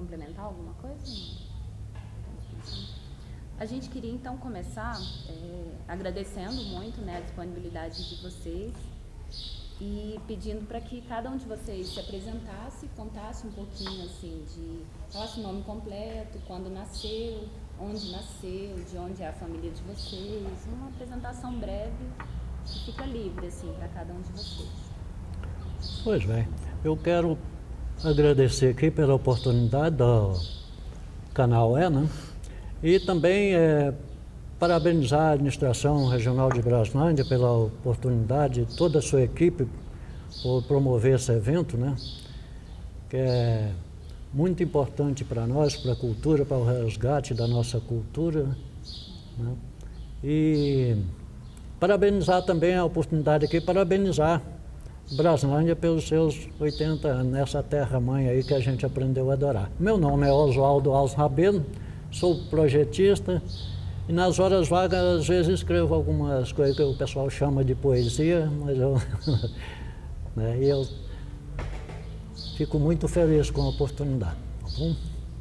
complementar alguma coisa? A gente queria então começar agradecendo muito, né, a disponibilidade de vocês e pedindo para que cada um de vocês se apresentasse, contasse um pouquinho assim, falasse o nome completo, quando nasceu, onde nasceu, de onde é a família de vocês, uma apresentação breve que fica livre assim para cada um de vocês. Pois bem, eu quero agradecer aqui pela oportunidade do Canal E, né? E também parabenizar a administração regional de Braslândia pela oportunidade, toda a sua equipe, por promover esse evento, né? Que é muito importante para nós, para a cultura, para o resgate da nossa cultura, né? E parabenizar também a oportunidade aqui, parabenizar Braslândia pelos seus 80 anos, nessa terra-mãe aí que a gente aprendeu a adorar. Meu nome é Oswaldo Alves Rabelo, sou projetista e nas horas vagas às vezes escrevo algumas coisas que o pessoal chama de poesia, mas eu, né, e eu fico muito feliz com a oportunidade. Tá bom?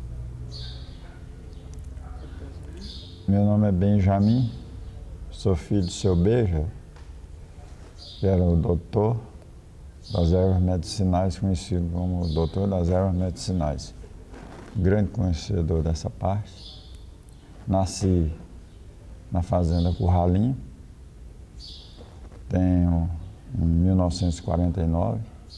Meu nome é Benjamin, sou filho do seu Beija, que era o doutor das ervas medicinais, conhecido como o doutor das ervas medicinais. Grande conhecedor dessa parte. Nasci na fazenda Curralinho, tenho em 1949,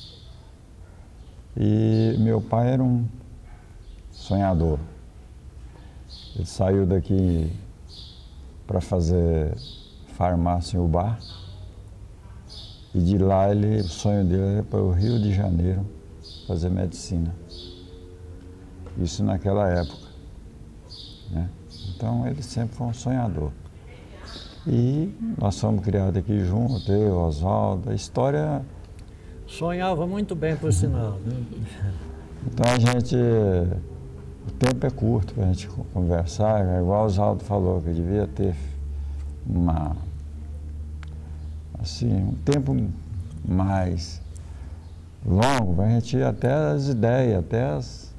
e meu pai era um sonhador. Ele saiu daqui para fazer farmácia em Ubar, e de lá o sonho dele era para o Rio de Janeiro fazer medicina. Isso naquela época, né? Então ele sempre foi um sonhador. E nós fomos criados aqui juntos, eu, Oswaldo, a história... Sonhava muito bem, por sinal, né? Então a gente... O tempo é curto para a gente conversar, é igual o Oswaldo falou, que devia ter um tempo mais longo para a gente ir até as ideias, até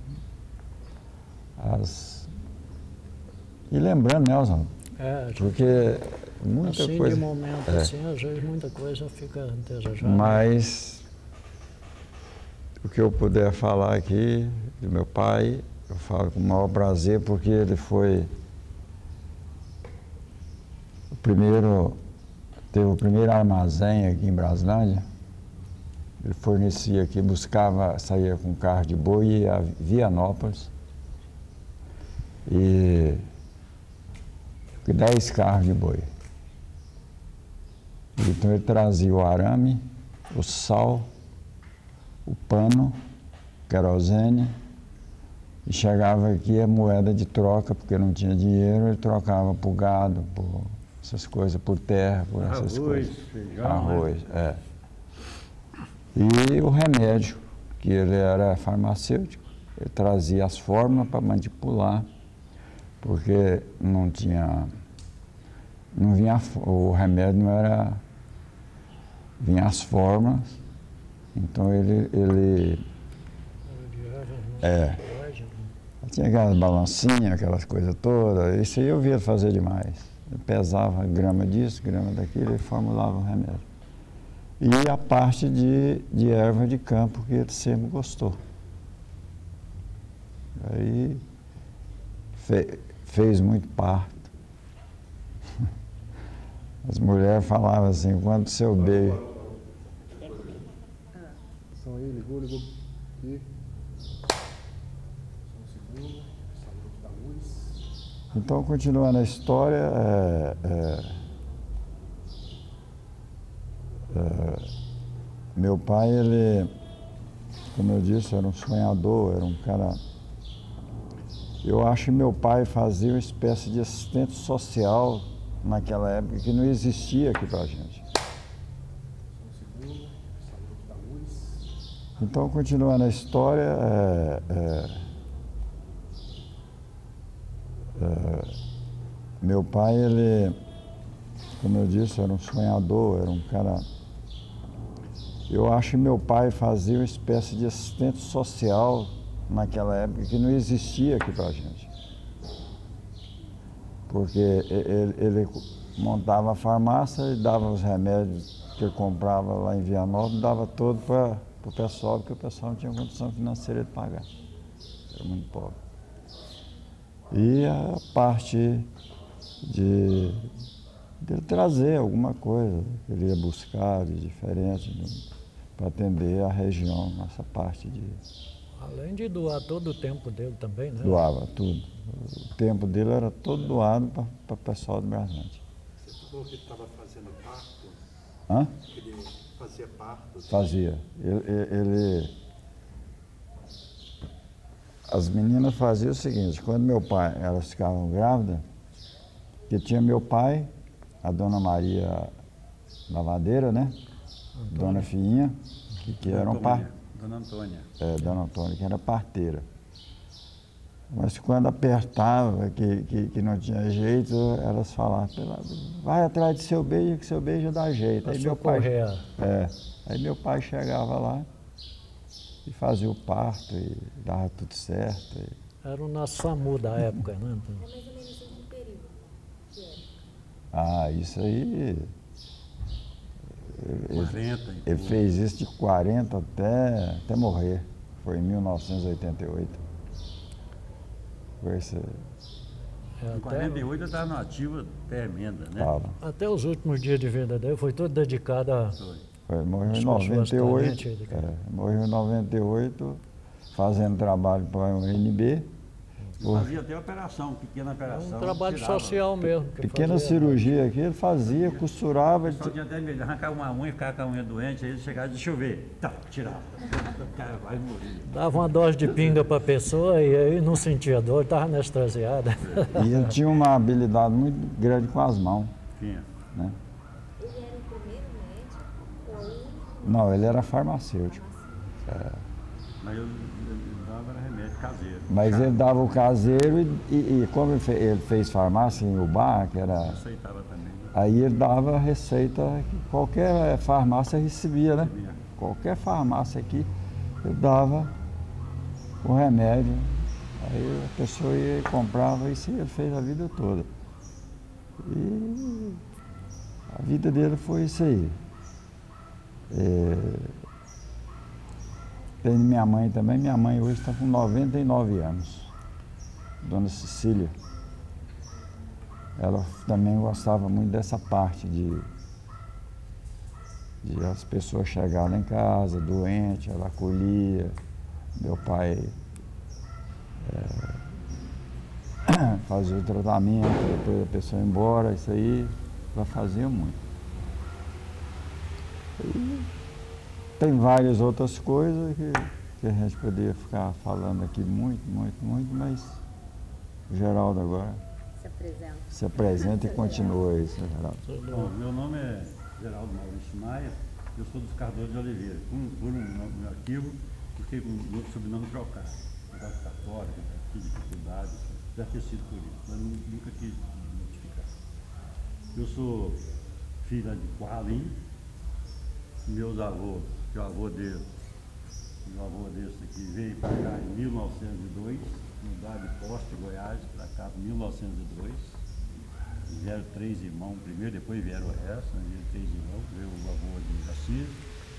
E lembrando, né, Oswaldo? Porque muita assim, coisa... de momento, assim, às vezes muita coisa fica desejada. Mas o que eu puder falar aqui do meu pai, eu falo com o maior prazer, porque ele foi teve o primeiro armazém aqui em Braslândia. Ele fornecia aqui, saía com carro de boi e ia a Vianópolis. E 10 carros de boi. Então ele trazia o arame, o sal, o pano, querosene, e chegava aqui a moeda de troca, porque não tinha dinheiro, ele trocava por gado, por essas coisas, por terra, por essas coisas. Feijão, arroz, né? E o remédio, que ele era farmacêutico, ele trazia as fórmulas para manipular, porque não vinha, o remédio não era, vinha as fórmulas, então ele tinha aquelas balancinhas, aquelas coisas todas, isso aí eu via fazer demais. Eu pesava grama disso, grama daquilo e formulava o remédio. E a parte de erva de campo que ele sempre gostou. Aí fez muito parto. As mulheres falavam assim, quando o seu beijo... Ligou aqui. Da luz. Então, continuando a história, meu pai, ele, como eu disse, era um sonhador, era um cara... Eu acho que meu pai fazia uma espécie de assistente social naquela época que não existia aqui pra gente. Então, continuando a história, meu pai, ele, como eu disse, era um sonhador, era um cara... Eu acho que meu pai fazia uma espécie de assistente social naquela época que não existia aqui pra gente. Porque ele montava a farmácia e dava os remédios que ele comprava lá em Vianópolis, dava todo para o pessoal, porque o pessoal não tinha condição financeira de pagar. Era muito pobre. E a parte de ele trazer alguma coisa que ele ia buscar de diferente para atender a região, nossa parte de... Além de doar todo o tempo dele também, né? Doava tudo. O tempo dele era todo doado para o pessoal do Brasante. Você falou que ele estava fazendo parto? Hã? Ele fazia parto? Fazia. As meninas faziam o seguinte, quando meu pai, elas ficavam grávidas, que tinha meu pai, a dona Maria Lavadeira, né? Antônia. Dona Fiinha, que era um par... Dona Antônia. Dona Antônia, que era parteira. Mas quando apertava, que não tinha jeito, elas falavam, vai atrás de seu beijo, que seu beijo dá jeito. Aí meu pai chegava lá e fazia o parto e dava tudo certo. Era o nosso SAMU da época, né, Antônio? É mais ou menos em que período que era? Isso aí... 40. Ele fez isso de 40 até morrer. Foi em 1988. Foi esse... Em 48 eu estava numa ativa tremenda, né? Tava. Até os últimos dias de vida dele foi todo dedicado a... Foi, morreu em Suas 98. parentes, cara. Morreu em 98, fazendo trabalho para o UNB. Fazia até operação, pequena operação. Um trabalho tirava. social mesmo. que Pequena fazia. cirurgia aqui, ele fazia, costurava. Só tinha até medo de arrancar uma unha, ficar com a unha doente, aí ele chegava, deixa eu ver. Tá, tirava. O cara vai morrer. Dava uma dose de pinga para a pessoa e aí não sentia dor, estava anestesiada. E ele tinha uma habilidade muito grande com as mãos. Tinha. Né? Ele era o primeiro médico ou o único? Não, ele era farmacêutico. Mas eu dava era remédio caseiro. Mas Chá. ele dava o caseiro e como ele fez farmácia em Ubá, que era... Aceitava também. Né? Aí ele dava a receita que qualquer farmácia recebia, né? Recebia. Qualquer farmácia aqui, ele dava o remédio. Aí a pessoa ia e comprava, isso ele fez a vida toda. E a vida dele foi isso aí. Tem minha mãe também, minha mãe hoje está com 99 anos, Dona Cecília. Ela também gostava muito dessa parte de as pessoas chegarem em casa, doente, ela acolhia. Meu pai fazia o tratamento, depois a pessoa ia embora, isso aí ela fazia muito. E tem várias outras coisas que a gente poderia ficar falando aqui muito, mas o Geraldo agora Se apresenta. se apresenta e continua isso, né, Geraldo? Bom, meu nome é Geraldo Maurício Maia, eu sou dos Cardoso de Oliveira. Por um arquivo, fiquei com o sobrenome trocado. Negócio católico, tive dificuldade, deve ter sido por isso, mas nunca quis notificar. Eu sou filha de Corralim, meus avôs, que é o avô dele, meu avô desse aqui veio para cá em 1902, mudar de Poste, Goiás, para cá em 1902. Vieram 3 irmãos primeiro, depois vieram o resto, né? Vieram 3 irmãos, veio o avô de Assis,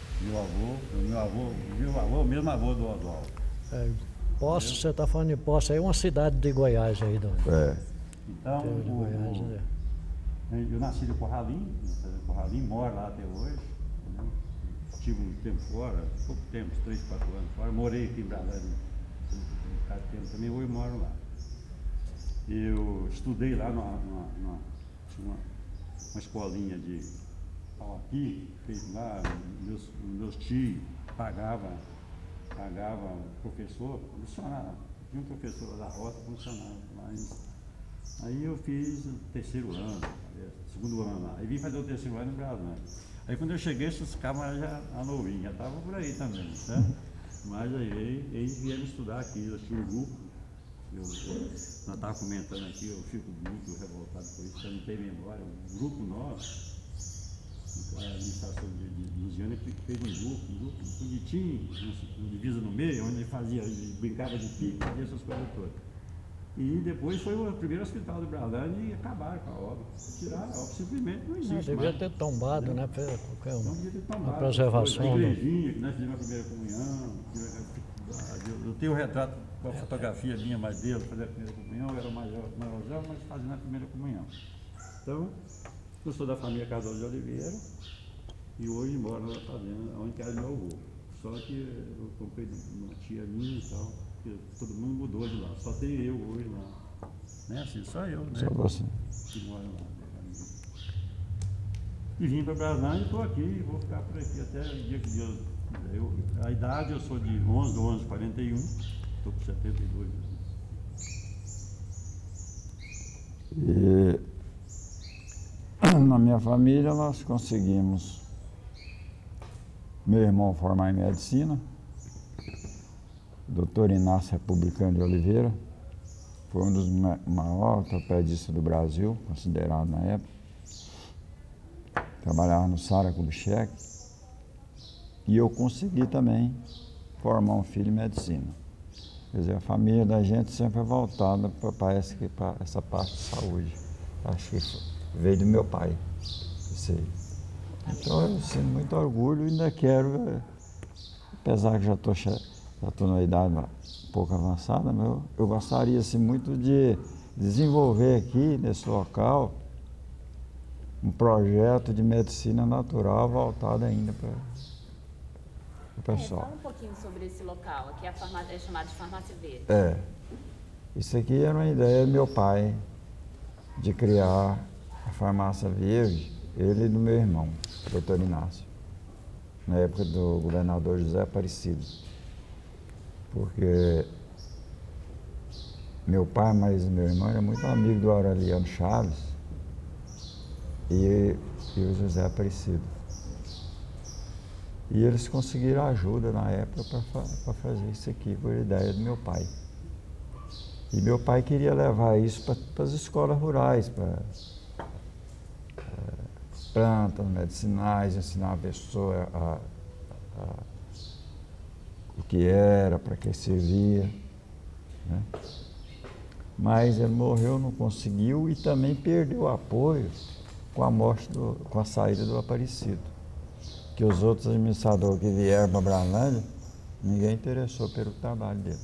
meu avô, o mesmo avô do Oswaldo. Poço, você está falando de Poço, aí é uma cidade de Goiás aí, do Então, interior de Goiás, né? eu nasci de Corralim, moro lá até hoje. Né? Estive um tempo fora, pouco tempo, 3, 4 anos fora. Morei aqui em Brasília um bocado de tempo também, hoje moro lá. Eu estudei lá numa escolinha de pau aqui, feito lá, meus tios pagavam professor, funcionava. Tinha um professor da roça, funcionava lá. Aí eu fiz o 3º ano, 2º ano lá. Aí vim fazer o 3º ano no Brasil. Aí quando eu cheguei, esses camaradas já novinhos, já estavam por aí também, certo? Mas aí eles vieram estudar aqui, eu tinha um grupo. Nós estávamos comentando aqui, eu fico muito revoltado por isso, eu não tenho memória. O grupo nosso a administração de Luciano fez um grupo bonitinho, uma divisa no meio, onde ele brincava de pique, fazia essas coisas todas. E depois foi o primeiro hospital do Brasília e acabaram com a obra. Tiraram a obra, simplesmente não existe. Devia mais. ter tombado, né? Então devia ter tomado. A preservação. A igrejinha, que nós fizemos a primeira comunhão. Eu tenho o retrato com a fotografia minha mais dele, fazer a primeira comunhão, eu era maiorzão, mas fazendo a primeira comunhão. Então, eu sou da família Cardoso de Oliveira e hoje moro na fazenda, onde era meu avô. Só que eu comprei de uma tia minha e tal, porque todo mundo mudou de lá. Só tem eu hoje lá. Né? Assim, só eu, né? Só você. Que mora lá. E vim para Brasília e estou aqui, vou ficar por aqui até o dia que Deus quiser. A idade eu sou de 11/11/41, estou com 72 anos. E na minha família nós conseguimos meu irmão formar em medicina, Dr. Inácio Republicano de Oliveira, foi um dos maiores ortopedistas do Brasil, considerado na época. Trabalhava no Sara Kubitschek. E eu consegui também formar um filho em medicina. Quer dizer, a família da gente sempre é voltada para essa parte de saúde. Acho que veio do meu pai, isso aí. Então eu sinto muito orgulho e ainda quero, apesar que já estou na idade um pouco avançada, mas eu gostaria assim, muito de desenvolver aqui nesse local um projeto de medicina natural voltado ainda para o pessoal. Fala um pouquinho sobre esse local, aqui é chamado de Farmácia Verde. Isso aqui era uma ideia do meu pai, de criar a Farmácia Verde, ele e do meu irmão, Dr. Inácio, na época do governador José Aparecido. Porque meu pai, mas meu irmão era muito amigo do Aureliano Chaves e o José Aparecido. E eles conseguiram ajuda na época para fazer isso aqui, por ideia do meu pai. E meu pai queria levar isso para as escolas rurais, para plantas medicinais, ensinar a pessoa o que era, para que servia, né? Mas ele morreu, não conseguiu e também perdeu o apoio com a morte, com a saída do Aparecido. Que os outros administradores que vieram para Brasília, ninguém interessou pelo trabalho dele.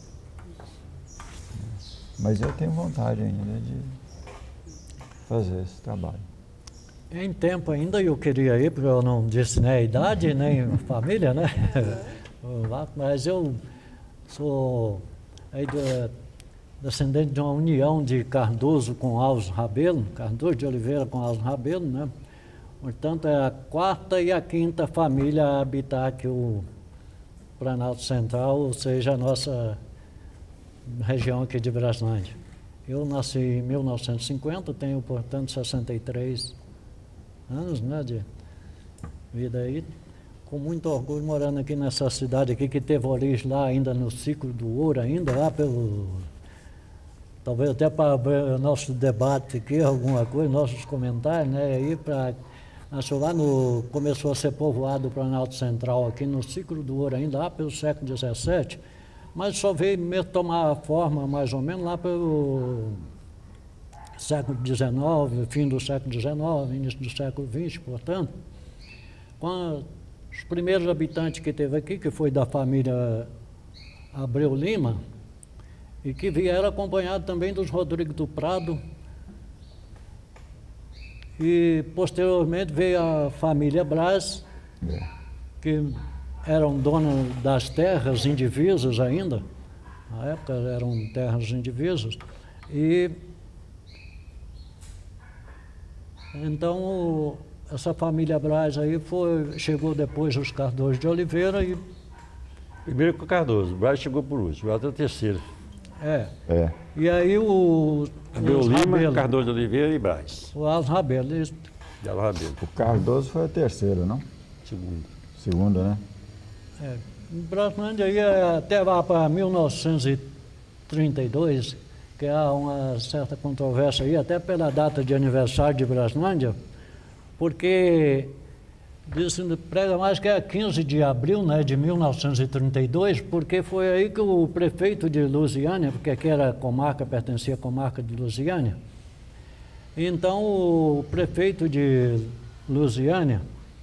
Mas eu tenho vontade ainda de fazer esse trabalho. Em tempo ainda eu queria ir, porque eu não disse nem a idade, nem a família, né? Mas eu sou aí descendente de uma união de Cardoso com Alves Rabelo, Cardoso de Oliveira com Alves Rabelo, né? Portanto, é a quarta e a quinta família a habitar aqui o Planalto Central, ou seja, a nossa região aqui de Braslândia. Eu nasci em 1950, tenho, portanto, 63 anos, né, de vida aí, com muito orgulho morando aqui nessa cidade aqui, que teve origem lá ainda no ciclo do ouro, ainda lá pelo... Talvez até para o nosso debate aqui, alguma coisa, nossos comentários, né, aí para... Nasceu lá começou a ser povoado o Planalto Central aqui no ciclo do ouro ainda lá pelo século XVII, mas só veio mesmo tomar forma mais ou menos lá pelo século XIX, fim do século XIX, início do século XX, portanto, com os primeiros habitantes que teve aqui, que foi da família Abreu Lima, e que vieram acompanhado também dos Rodrigues do Prado, e posteriormente veio a família Braz, que eram donos das terras indivisas ainda, na época eram terras indivisas, e então essa família Braz aí chegou depois os Cardoso de Oliveira e... Primeiro com o Cardoso, o Braz chegou por último, até o terceiro. E aí o Lima, Cardoso de Oliveira e Braz. O Alves Rabelo. O Cardoso foi a terceira, não? Segunda, né? Em Braslândia aí até lá para 1932, que há uma certa controvérsia aí, até pela data de aniversário de Braslândia, porque prega mais que é 15 de abril, né, de 1932, porque foi aí que o prefeito de Lusiânia, porque aqui era comarca, pertencia à comarca de Lusiânia, então o prefeito de Lusiânia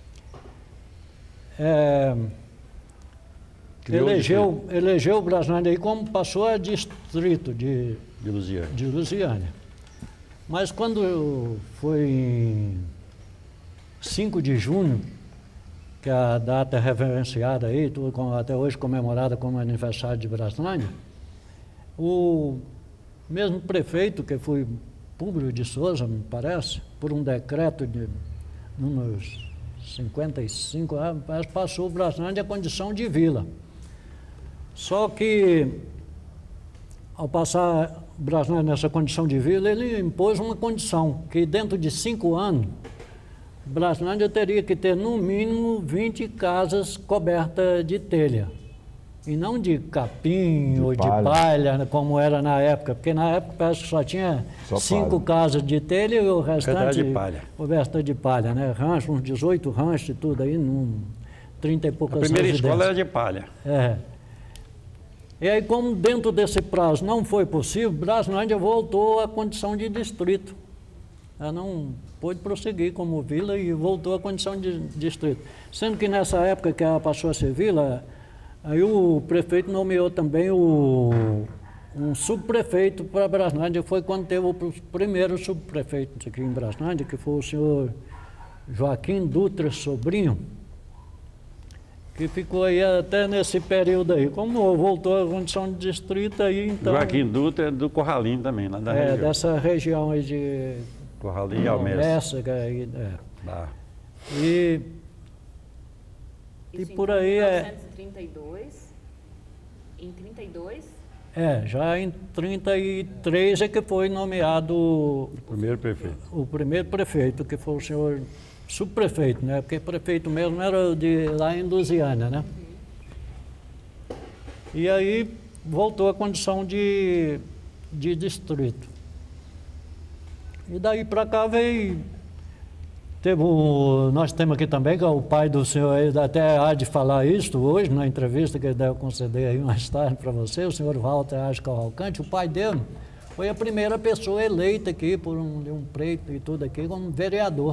elegeu o Braslândia aí como passou a distrito de Lusiânia. Mas quando foi em 5 de junho, que é a data reverenciada aí, até hoje comemorada como aniversário de Braslândia, o mesmo prefeito, que foi Públio de Souza, me parece, por um decreto de número 55, passou o Braslândia a condição de vila. Só que, ao passar o Braslândia nessa condição de vila, ele impôs uma condição, que dentro de 5 anos, Braslândia teria que ter no mínimo 20 casas cobertas de telha. E não de capim ou de palha, como era na época, porque na época parece que só tinha 5 casas de telha e o restante de palha. O resto de palha, né? Rancho, uns 18 ranchos e tudo aí, 30 e poucas residências. A primeira escola era de palha. E aí, como dentro desse prazo não foi possível, Braslândia voltou à condição de distrito. Ela não pôde prosseguir como vila e voltou à condição de distrito. Sendo que nessa época que ela passou a ser vila, aí o prefeito nomeou também um subprefeito para Braslândia. Foi quando teve o primeiro subprefeito aqui em Braslândia, que foi o senhor Joaquim Dutra Sobrinho, que ficou aí até nesse período aí. Como voltou à condição de distrito aí, então... Joaquim Dutra é do Corralinho também, lá da região. Dessa região aí de... Corralinho e Almessa. E por aí em 1932, em 32? Já em 33 é que foi nomeado o primeiro prefeito. O primeiro prefeito, que foi o senhor subprefeito, né? Porque prefeito mesmo era de lá em Lusiânia, né? E aí voltou à condição de distrito. E daí para cá nós temos aqui também, que é o pai do senhor, ele até há de falar isso hoje, na entrevista que ele deve conceder aí mais tarde para você, o senhor Walter Age Cavalcante. O pai dele foi a primeira pessoa eleita aqui por um preto e tudo aqui como vereador.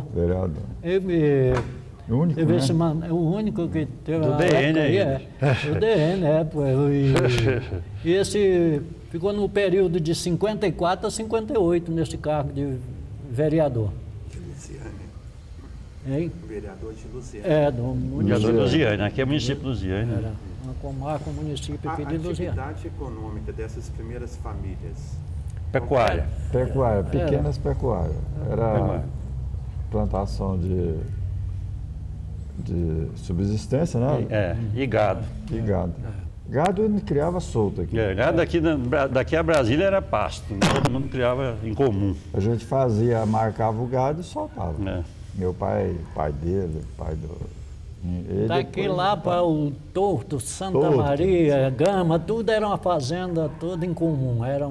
O único, né? O único que teve do DN aí. O DN, e esse ficou no período de 54 a 58 nesse cargo de vereador. De Lusiânia. Hein? Vereador de Lusiânia. Vereador de Lusiânia, aqui é o município de Lusiânia. Era uma comarca, um município aqui de Lusiânia. A atividade econômica dessas primeiras famílias? Pecuária. Pequenas pecuárias. Era plantação de subsistência, né? E gado. E gado. Gado ele criava solto aqui. Gado daqui a Brasília era pasto, né? Todo mundo criava em comum. A gente marcava o gado e soltava. Meu pai dele, pai do... Daqui lá para o Torto, Santa Maria, Gama, tudo era uma fazenda toda em comum. Era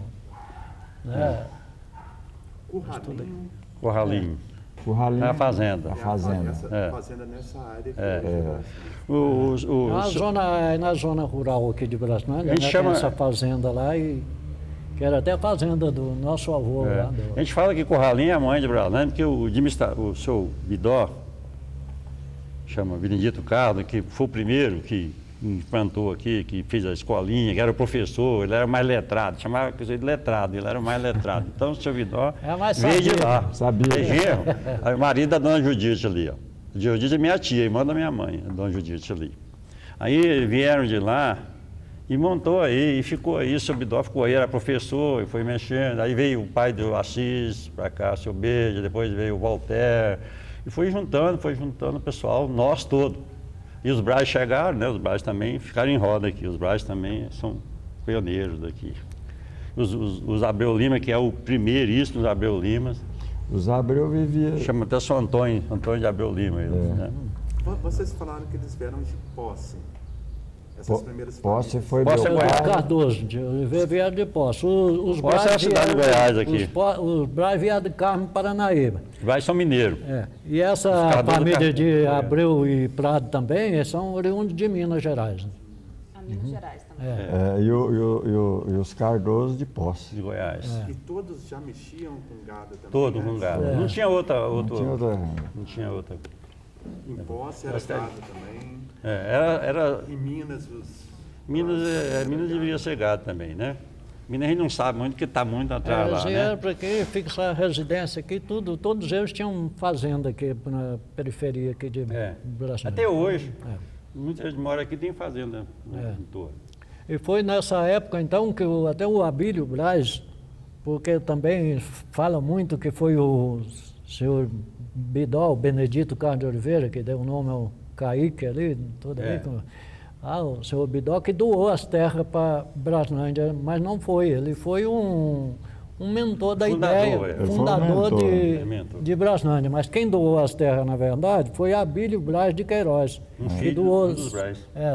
Corralinho. Curralinho. É a fazenda. A fazenda. A fazenda nessa área. Na zona rural aqui de Braslândia, tem essa fazenda lá, que era até a fazenda do nosso avô lá. A gente fala que Corralinho é a mãe de Braslândia, porque o seu Bidó, chama Benedito Carlos, que foi o primeiro que implantou aqui, que fez a escolinha, que era o professor, ele era mais letrado, chamava de letrado, ele era o mais letrado. Então o seu Bidó veio de lá. Sabia. O marido da dona Judite ali, ó. Judite é minha tia, irmã da minha mãe, a dona Judite ali. Aí vieram de lá e montou aí, e ficou aí, o seu Bidó ficou aí, era professor, e foi mexendo. Aí veio o pai do Assis para cá, seu Beija, depois veio o Voltaire, e foi juntando o pessoal, nós todos. E os Braz chegaram, né? Os Braz também ficaram em roda aqui. Os Braz também são pioneiros daqui. Os Abreu Lima, que é o primeiríssimo dos Abreu Limas. Os Abreu vivia... Chama até São Antônio de Abreu Lima. Eles, né? Vocês falaram que eles vieram de Posse. Essas primeiras Posse famílias. foi Posse meu é Goiás. pai. Cardoso, de Oliveira vieram de Poço. Os Poço é a cidade de Goiás aqui. Os Braz vieram de Carmo, Paranaíba. Vai São Mineiro. É. E essa Cardoso família de Cardoso. Abreu e Prado também são oriundos de Minas Gerais. Né? A Minas Gerais também. E os Cardoso de Posse. De Goiás. E todos já mexiam com gado também. Todo né? com gado. Não tinha outra. Não tinha outra. Não tinha outra. Em Posse era Bastante. gado também. Era Em Minas, Minas deveria ser gado também, né? Minas a gente não sabe muito, porque está muito atrás Eles lá, vieram né? para aqui, fixar residência aqui, tudo. Todos eles tinham fazenda aqui na periferia aqui de Brasília. Até hoje. É. Muita gente mora aqui tem fazenda em torno. E foi nessa época, então, que até o Abílio Braz, porque também fala muito que foi o senhor Bidol, Benedito Carlos de Oliveira, que deu o nome ao Caíque ali, tudo aí. O senhor Bidol que doou as terras para Braslândia, mas não foi, ele foi um mentor da Fundador, ideia, Ele fundador foi um mentor. de Braslândia. Mas quem doou as terras, na verdade, foi Abílio Braz de Queiroz, Um que filho doou dos Braz.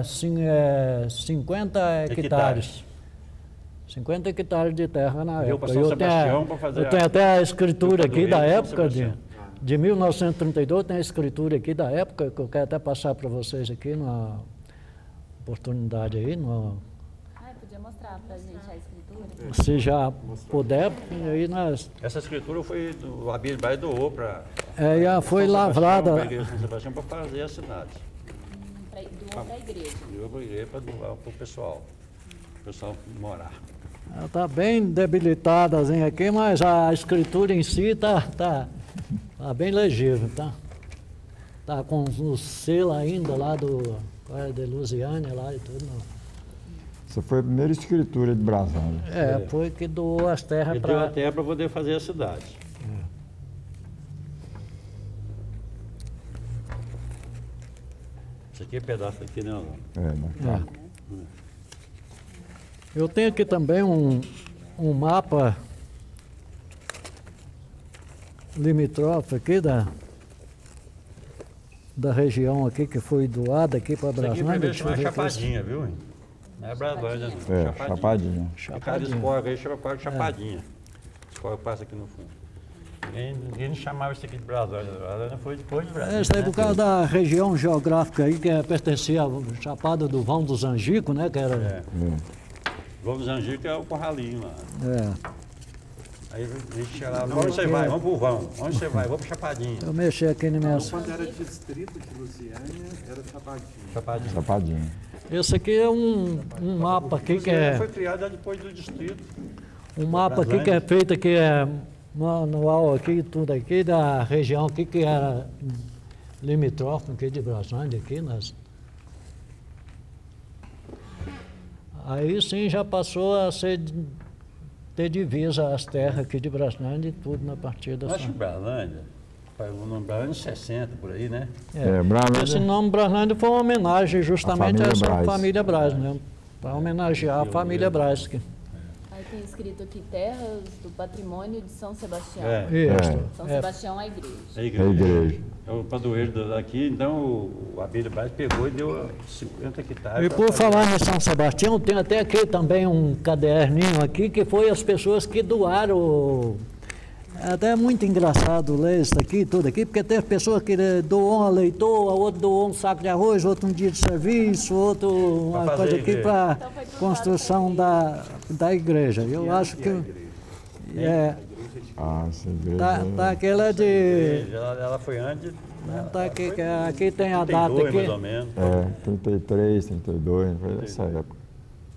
50 hectares. 50 hectares de terra na Deu época. para São Sebastião para fazer eu tenho até a escritura Deu aqui para da doer São época, Sebastião. de 1932, tem a escritura aqui da época, que eu quero até passar para vocês aqui, numa oportunidade aí, Podia mostrar pra gente a escritura? se já puder, e aí nós... Essa escritura foi do Abílio Braz doou para. já foi lavrada... Para a igreja de São Sebastião para fazer a cidade. Doou pra igreja. Doou para a igreja para doar para o pessoal morar. Ela está bem debilitada aqui, mas a escritura em si está bem legível, tá? Está com o selo ainda lá de Lusiânia lá e tudo. Essa foi a primeira escritura de Brasília. Foi que doou as terras Ele deu a para... terra para poder fazer a cidade. Isso aqui é pedaço aqui, né? Eu tenho aqui também um mapa limítrofe aqui da região aqui que foi doada aqui para Isso aqui Braslândia. primeiro Deixa eu chama ver aqui. Chapadinha, viu? Não é Braslândia, não. Chapadinha. O cara de esporga aí chama porca de Chapadinha. Esporga passa aqui no fundo. Ninguém não chamava isso aqui de Braslândia. Braslândia foi depois de Brasília. Isso aí por causa da região geográfica aí, que pertencia à Chapada do Vão do Zangico, né? Que era... Vamos Angico é o Corralinho lá. Aí a gente chega lá, onde você vai? Vamos pro Vão. Onde você vai? Vou pro Chapadinha. Eu mexi aqui na minha... Quando era distrito de Lusiânia, era Chapadinha. Chapadinha. Esse aqui é um mapa aqui que Lusiânia é... foi criado já depois do distrito. Um mapa aqui que é feito aqui, manual aqui, tudo aqui, da região aqui que era limítrofe aqui de Braslândia, aqui Aí sim já passou a ter divisa as terras aqui de Braslândia e tudo na partida. Eu acho que Braslândia, o nome Braslândia é 60 por aí, né? Esse nome Braslândia foi uma homenagem justamente a essa Braz. família Braz, né? Para homenagear a família Braz. Aí tem escrito aqui Terras do Patrimônio de São Sebastião. Isso. São Sebastião, a igreja. É a É a igreja. igreja. É o padroeiro daqui, então o Abílio Braz pegou e deu 50 hectares. E por falar em São Sebastião, tem até aqui também um caderninho aqui que foi as pessoas que doaram. Até é muito engraçado ler isso aqui, tudo aqui, porque tem pessoas que doou uma leitoa, outro doou um saco de arroz, outro um dia de serviço, outro uma fazer coisa a aqui igreja. para Então foi tudo construção da igreja. Eu acho que Essa igreja. tá aquela de... Ela foi antes. Não, tá aqui tem a 32, data mais ou aqui. menos. 33, 32, foi dessa época.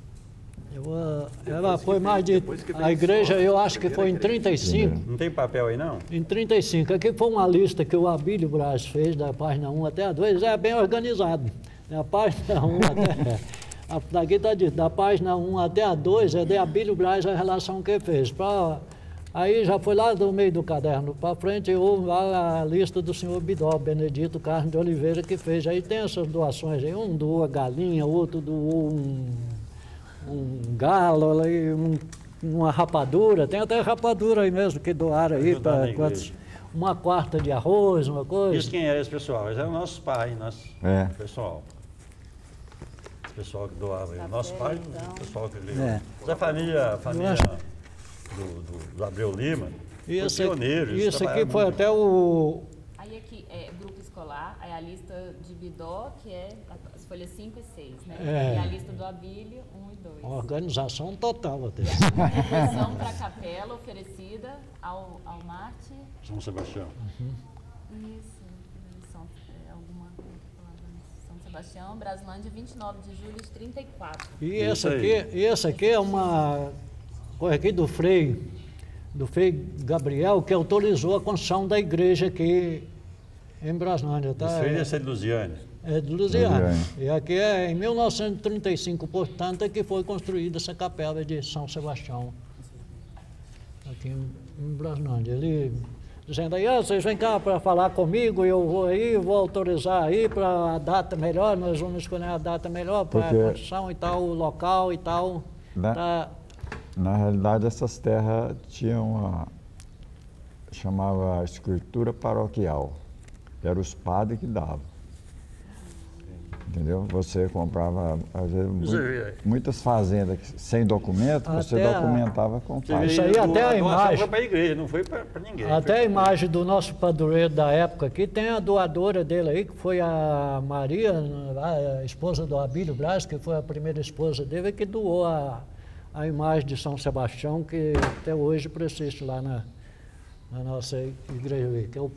Ela foi mais de... A igreja eu acho que foi em 35. Não tem papel aí, não? Em 35, aqui foi uma lista que o Abílio Braz fez, da página 1 até a 2, é bem organizado. A página 1 até... Daqui está dito, da página 1 até a 2 é de Abílio Braz a relação que ele fez. Aí já foi lá do meio do caderno para frente, houve lá a lista do senhor Bidol, Benedito Carlos de Oliveira, que fez. Aí tem essas doações aí, um doou a galinha, outro doou um galo, aí, uma rapadura, tem até rapadura aí mesmo que doaram aí Ajudar na para igreja. uma quarta de arroz, uma coisa. Isso quem era esse pessoal? Eles eram nossos pais, nosso É. pessoal. pessoal que doava aí. Nosso Café, pai, então. o pessoal que É. levou. Mas a família do Abreu Lima, E foi esse, pioneiro. eles isso aqui trabalharam foi muito. até o... Aí aqui é grupo escolar, aí a lista de Bidó, que é as folhas 5 e 6, né? É. E a lista do Abílio, 1 e 2. Uma organização total até. Refeição para a capela oferecida ao Marte. São Sebastião. Isso, alguma palavra São Sebastião, Braslândia, 29 de julho de 34. E Isso essa aqui é uma coisa aqui do Frei Gabriel, que autorizou a construção da igreja aqui em Braslândia. Tá? Esse aí é de Lusiane. É de Lusiana. Lusiane. E aqui é em 1935, portanto, é que foi construída essa capela de São Sebastião, aqui em Braslândia. Ele dizendo aí, vocês vêm cá para falar comigo, eu vou aí, vou autorizar aí para a data melhor, nós vamos escolher a data melhor para a Porque- construção e tal, o local e tal. Né? Tá. Na realidade, essas terras tinham chamava escritura paroquial. Eram os padres que davam. Entendeu? Você comprava, às vezes, muitas fazendas sem documento, você Até documentava com o Você padre. Isso aí vê, até a doação imagem. foi para a igreja, não foi para ninguém. Até a Foi- imagem do nosso padroeiro da época aqui, tem a doadora dele aí, que foi a Maria, a esposa do Abílio Braz, que foi a primeira esposa dele, que doou a imagem de São Sebastião, que até hoje persiste lá na nossa igreja. Que é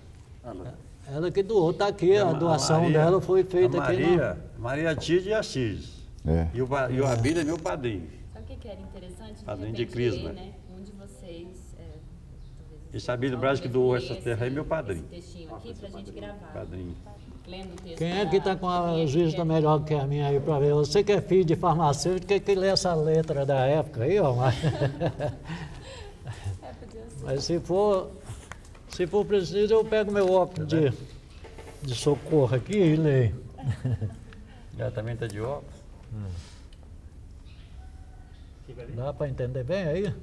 ela que doou, está aqui, a doação Maria- dela foi feita a aqui. Maria Tide e Assis. É. E o Abílio é meu padrinho. Sabe o que era interessante? De Padrinho de repente, Crisma. ler, né? Um de vocês, talvez Esse Abílio Braz que doou essa esse- terra aí, meu padrinho. Esse textinho aqui pra gente gravar. Padrinho. Lendo o texto. Quem é que está com a Quem é que vista quer- melhor que a minha aí para ver? Você que é filho de farmacêutico, que lê essa letra da época aí, ó. Mas, Podia ser. mas se for preciso, eu pego meu óculos de socorro aqui e leio. Ela também está de óculos. Dá para entender bem aí?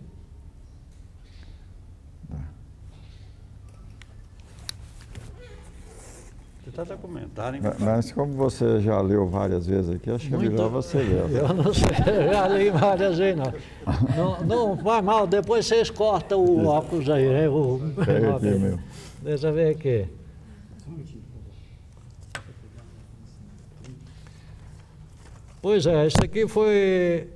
Você está documentado, hein? Mas como você já leu várias vezes aqui, acho que é melhor você ler. Eu não sei, eu já li várias vezes, não. Não faz mal, depois vocês cortam o óculos aí, né? Pega aqui, meu. Deixa eu ver aqui. Pois é, isso aqui foi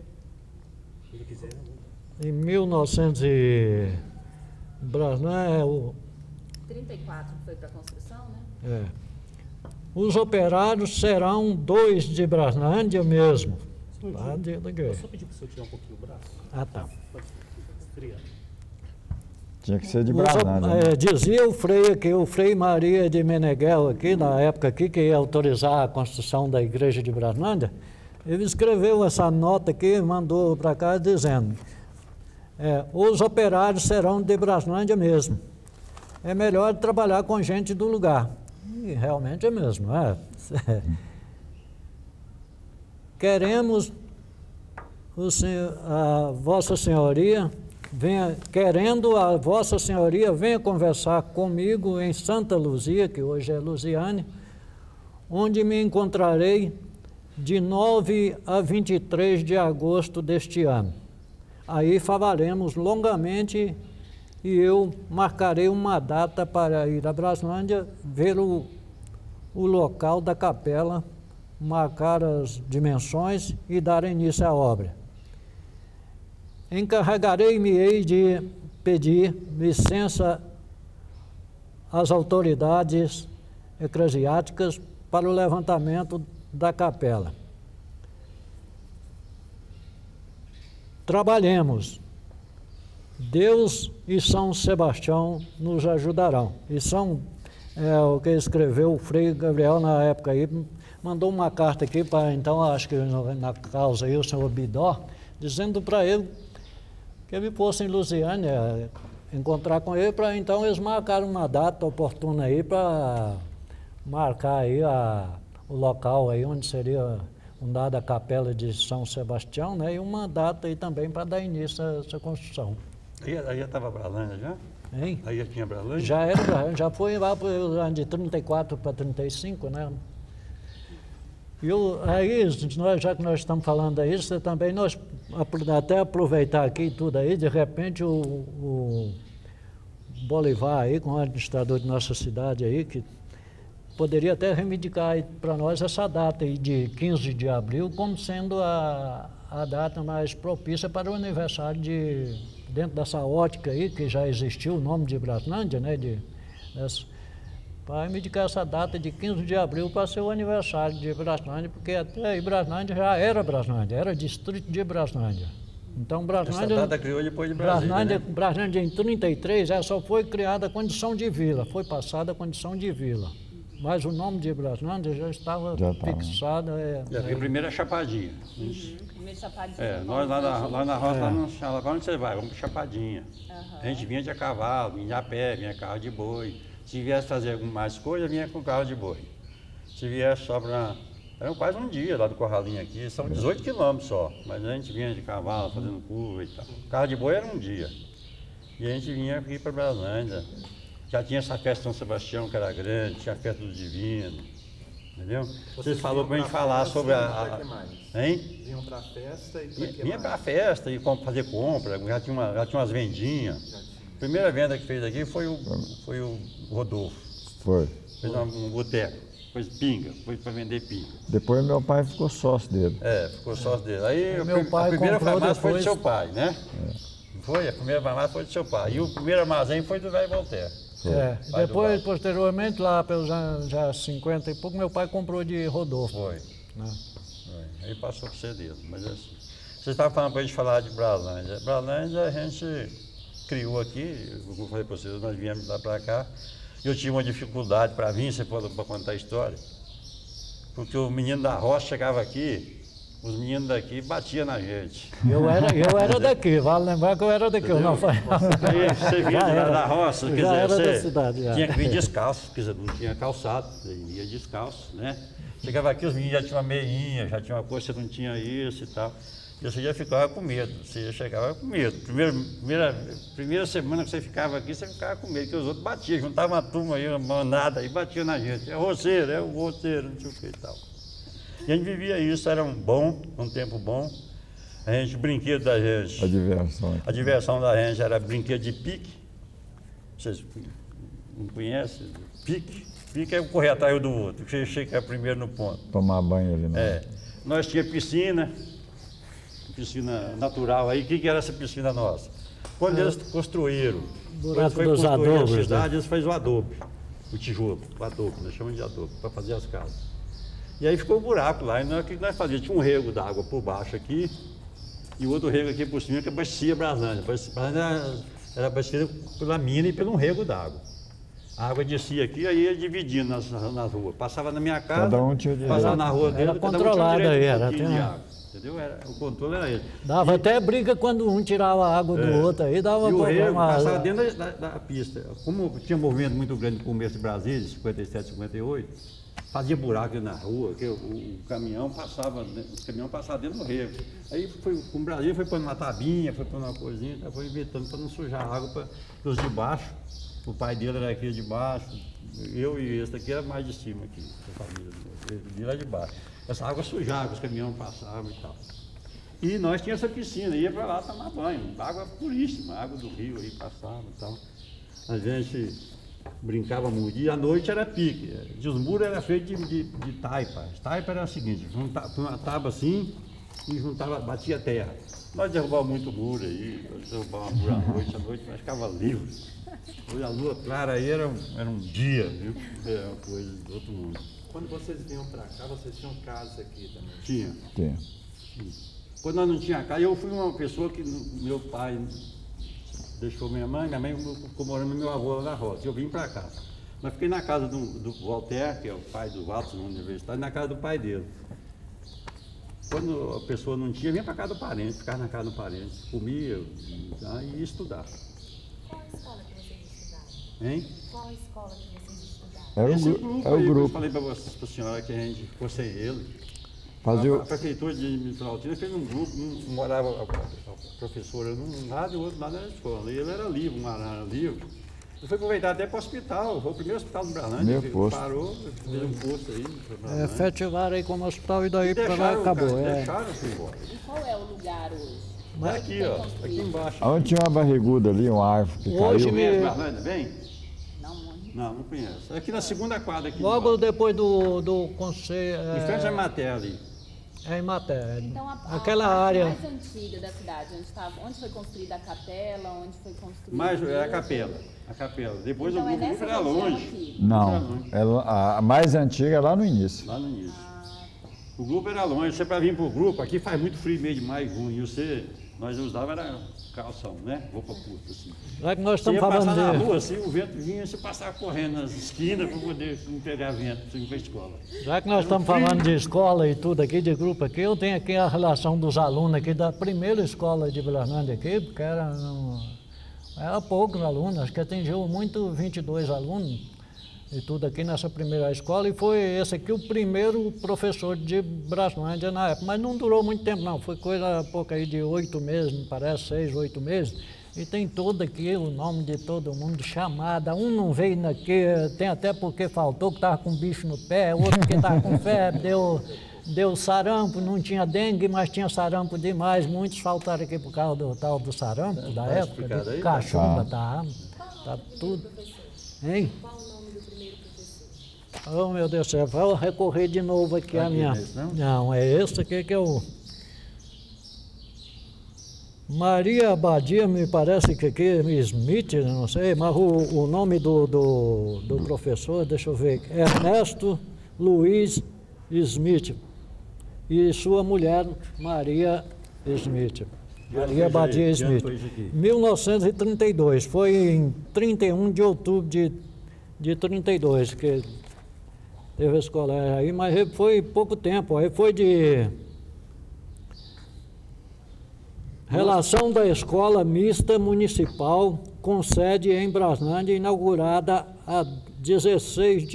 em 1900 e... Braslândia, 34 que foi para construção, né? Os operários serão 2 de Braslândia mesmo. Tá, Eu só pedi para o senhor tirar um pouquinho o braço. Ah, tá. Obrigado. Tinha que ser de Braslândia. Né? Dizia o Frei aqui, o Frei Maria de Meneghel aqui, na época aqui, que ia autorizar a construção da igreja de Braslândia, ele escreveu essa nota aqui e mandou para cá dizendo, os operários serão de Braslândia mesmo. É melhor trabalhar com gente do lugar. E realmente é mesmo, é. Queremos a Vossa Senhoria, querendo a Vossa Senhoria, venha conversar comigo em Santa Luzia, que hoje é Lusiane, onde me encontrarei de 9 a 23 de agosto deste ano. Aí falaremos longamente e eu marcarei uma data para ir a Braslândia, ver o local da capela, marcar as dimensões e dar início à obra. Encarregarei-me de pedir licença às autoridades eclesiásticas para o levantamento da capela. Trabalhemos. Deus e São Sebastião nos ajudarão. E o que escreveu o Frei Gabriel na época aí, mandou uma carta aqui para, então, acho que na causa aí, o senhor Bidó, dizendo para ele que ele fosse em Lusiânia encontrar com ele, para então eles marcaram uma data oportuna aí para marcar aí o local aí onde seria fundada a capela de São Sebastião, né? E uma data aí também para dar início a essa construção. Aí já estava Braslândia já? Hein? Aí já tinha Braslândia? Já foi lá para de 34 para 35, né? E aí, já que nós estamos falando aí, você também, nós até aproveitar aqui tudo aí, de repente o Bolivar aí, com o administrador de nossa cidade aí, que poderia até reivindicar para nós essa data aí de 15 de abril como sendo a data mais propícia para o aniversário dentro dessa ótica aí, que já existiu o nome de Braslândia, né, para reivindicar essa data de 15 de abril para ser o aniversário de Braslândia, porque até aí Braslândia já era Braslândia, era distrito de Braslândia. Então Braslândia, essa data criou depois de Brasília, né? Braslândia em 33 só foi criada a condição de vila, foi passada a condição de vila. Mas o nome de Braslândia já estava fixado. A primeira Chapadinha. Primeiro Chapadinha. Nós lá na roça, lá não chamava, onde você vai? Vamos para Chapadinha. A gente vinha de cavalo, vinha a pé, vinha carro de boi. Se viesse fazer mais coisa, vinha com carro de boi. Se viesse só para... Era quase um dia lá do Corralinho aqui, são 18 quilômetros só. Mas a gente vinha de cavalo, fazendo curva e tal. Carro de boi era um dia. E a gente vinha aqui para Braslândia. Já tinha essa festa São Sebastião, que era grande, tinha a festa do Divino, entendeu? Você falou para a gente falar sobre Hein? Vinham para a festa e para que Vinha para a festa e fazer compra, já tinha umas vendinhas. A primeira venda que fez aqui foi o Rodolfo. Foi. Fez um boteco, foi pinga, foi para vender pinga. Depois meu pai ficou sócio dele. Ficou sócio dele. Aí meu pai a primeira farmácia foi do depois... seu pai, né? Foi, a primeira farmácia foi do seu pai. E o primeiro armazém foi do velho Voltaire. Depois, posteriormente, lá pelos anos já 50 e pouco, meu pai comprou de Rodolfo. Foi. Né? Aí passou por ser dele. Mas assim, você estava falando para a gente falar de Braslândia. Braslândia a gente criou aqui, como eu falei para vocês, nós viemos lá para cá. Eu tive uma dificuldade para vir, você falou para contar a história. Porque o menino da roça chegava aqui, os meninos daqui batiam na gente. Eu era daqui, vale lembrar que eu era daqui, eu não falava. Aí você vinha da roça, quer dizer, era você da cidade, já. tinha que vir descalço, quer dizer, não tinha calçado, você ia descalço, né? Chegava aqui, os meninos já tinham uma meinha, já tinha uma coisa, você não tinha isso e tal. E você já ficava com medo, você já chegava com medo. Primeira semana que você ficava aqui, você ficava com medo, que os outros batiam, juntavam uma turma aí, uma manada, e batiam na gente. É o roceiro, não sei o que e tal. E a gente vivia isso, era um tempo bom. A gente, brinquedo da gente. A diversão da gente era brinquedo de pique. Vocês não conhecem? Pique. Pique é correr atrás do outro, que você chega primeiro no ponto. Tomar banho ali, né? Nós tínhamos piscina natural aí. O que era essa piscina nossa? Quando eles construíram, a cidade, eles fazem o adobe, o tijolo, o adobe, nós chamamos de adobe, para fazer as casas. E aí ficou um buraco lá, e o que nós fazíamos? Tinha um rego d'água por baixo aqui, e o outro rego aqui por cima, que abastecia Braslândia. Braslândia era abastecida pela mina e pelo rego d'água. A água descia aqui, aí ia dividindo nas ruas. Passava na minha casa, passava na rua dele, era controlada aí, entendeu? O controle era esse. Dava até briga quando um tirava a água do outro aí, dava e o rego passava dentro da pista. Como tinha movimento muito grande no começo de Brasília, 57, 58, fazia buraco na rua, que o caminhão passava dentro do rego. Aí com o Brasília foi pondo uma tabinha, foi pondo uma coisinha, foi inventando para não sujar a água para os de baixo. O pai dele era aqui de baixo, eu e esse daqui era mais de cima aqui, a família dele era de baixo. Essa água sujava, os caminhões passavam e tal. E nós tínhamos essa piscina, ia para lá tomar banho, água puríssima, água do rio aí passava e tal. A gente brincava muito. E à noite era pique. E os muros eram feitos de taipa. Taipa era o seguinte, uma tábua assim e batia terra. Nós derrubávamos muito muro aí, nós derrubávamos muro à noite nós ficávamos livres. Hoje a lua clara aí era um dia, viu? Era uma coisa do outro mundo. Quando vocês vinham para cá, vocês tinham casa aqui também? Tinha. Quando nós não tínhamos casa, eu fui uma pessoa que meu pai deixou minha mãe ficou morando no meu avô lá na roça. Eu vim para cá. Mas fiquei na casa do Voltaire, que é o pai do Watson na universidade, na casa do pai dele. Quando a pessoa não tinha, vinha para casa do parente, ficava na casa do parente, comia e ia estudar. Qual a escola que vocês estudaram? Hein? Qual a escola que vocês estudaram? É o grupo. Eu falei para a senhora que a gente fosse ele. A prefeitura de Planaltina fez um grupo, morava a professora num lado e o outro lado era a escola. E ele era livre, um era livre. Eu fui aproveitar até para o hospital, foi o primeiro hospital do Brasília. Meu posto. Parou, fez um posto aí. Efetivaram aí como hospital e daí para lá Deixaram, acabou. cara, deixaram assim embora. E qual é o lugar hoje? Mas aqui, ó, aqui embaixo. Onde tinha uma barriguda ali, uma árvore que Hoje caiu. Conhece Brasília bem? Não, onde? Não conheço. Aqui na segunda quadra aqui. Logo embaixo. depois do conselho. Em frente à matéria ali. É em matéria. Então, Aquela parte área. mais antiga da cidade, onde foi construída a capela, onde foi construída... Mas a é a igreja. capela. A capela. Depois Então, o é grupo nessa era região longe. aqui. Não, a mais antiga é lá no início. Lá no início. O grupo era longe. Você para vir pro grupo, aqui faz muito frio, meio de maio, junho. E você, nós usava era calção, né? Roupa curta, assim. Já que nós Você estamos ia falando passar na de. rua, assim, o vento vinha, você passava correndo nas esquinas para poder não pegar vento, para você ir para a escola. Já que nós estamos falando de escola e tudo aqui, de grupo aqui, eu tenho aqui a relação dos alunos aqui da primeira escola de Brasília aqui, porque era poucos alunos, acho que atingiu muito 22 alunos e tudo aqui nessa primeira escola, e foi esse aqui o primeiro professor de Brasília na época, mas não durou muito tempo não, foi coisa pouca aí de 8 meses, me parece, 6, 8 meses, e tem todo aqui o nome de todo mundo, chamada, um não veio daqui, tem até porque faltou, que estava com bicho no pé, outro que estava com febre, deu sarampo, não tinha dengue, mas tinha sarampo demais, muitos faltaram aqui por causa do tal do sarampo, da época, explicado de aí? cachumba, tá tudo, hein? Qual o nome do primeiro professor? Oh, meu Deus do céu, vou recorrer de novo aqui a minha... não é esse, não? Não, é esse aqui que eu... Maria Abadia, me parece que aqui é Smith, não sei, mas o nome do professor, deixa eu ver, Ernesto Luiz Smith, e sua mulher, Maria Smith. Maria Abadia Smith. 1932, foi em 31 de outubro de 32 que teve a escola aí, mas foi pouco tempo, aí foi de relação da Escola Mista Municipal com sede em Brasília, inaugurada a 16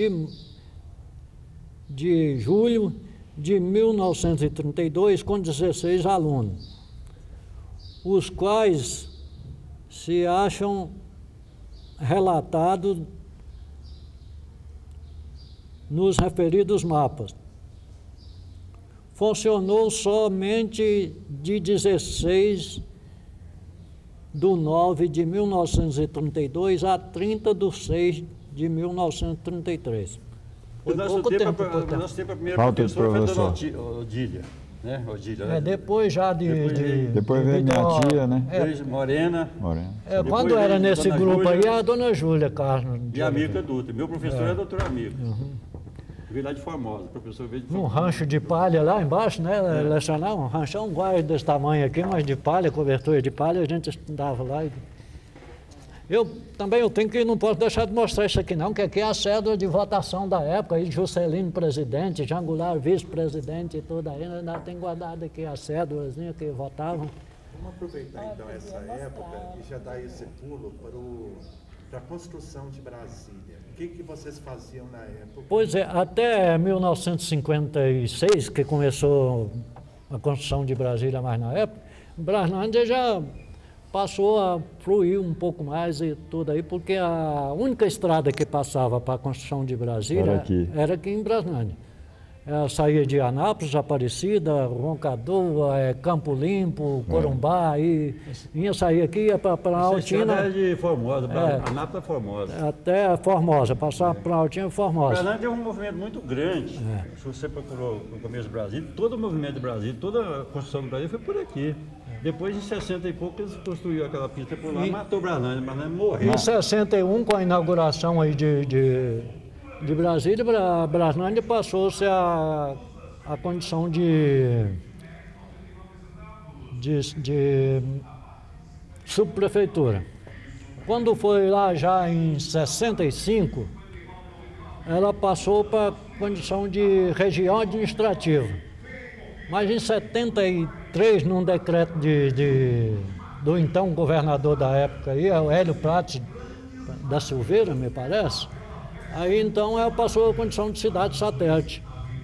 de julho de 1932, com 16 alunos, os quais se acham relatados nos referidos mapas. Funcionou somente de 16 de 9 de 1932 a 30 de 6 de 1933. Foi pouco tempo. Nosso tempo, a primeira Falta de professora foi a professor. dona Odília. Né? Odília, né? Depois já Depois veio minha tia, né? Depois Morena. Morena. Depois quando era veio nesse Dona grupo Júlia aí, a dona Júlia Carlos. E a Amica Dutra. Meu professor é a doutora Amica. Veio lá de Formosa. O professor veio de Num Formosa. rancho de palha lá embaixo, né? Lecionar um ranchão quase desse tamanho aqui, mas de palha, cobertura de palha, a gente estudava lá. Eu tenho que, não posso deixar de mostrar isso aqui não, que aqui é a cédula de votação da época, aí Juscelino presidente, Jangular vice-presidente e tudo aí, ainda tem guardado aqui a cédulazinha que votavam. Vamos aproveitar então essa época e já dar esse pulo para a construção de Brasília. O que vocês faziam na época? Pois é, até 1956, que começou a construção de Brasília, mais na época, Brasília já passou a fluir um pouco mais e tudo aí, porque a única estrada que passava para a construção de Brasília era aqui em Brasília. Ela saía de Anápolis, Aparecida, Roncador, Campo Limpo, Corumbá, e ia sair aqui, ia para Altina. Essa de Formosa, Anápolis é Formosa. Até Formosa, passava para Altina e Formosa. Brasília é um movimento muito grande. Se você procurou no começo do Brasil, todo o movimento do Brasil, toda a construção do Brasil foi por aqui. Depois, em 60 e pouco, eles construíram aquela pista por lá, matou Brasília, mas morreu. Em 61, com a inauguração aí de Brasília, Brasília passou-se a condição de subprefeitura. Quando foi lá já em 65, ela passou para a condição de região administrativa. Mas em 73, num decreto do então governador da época, aí, o Hélio Prates da Silveira, me parece, aí então ela passou a condição de cidade satélite,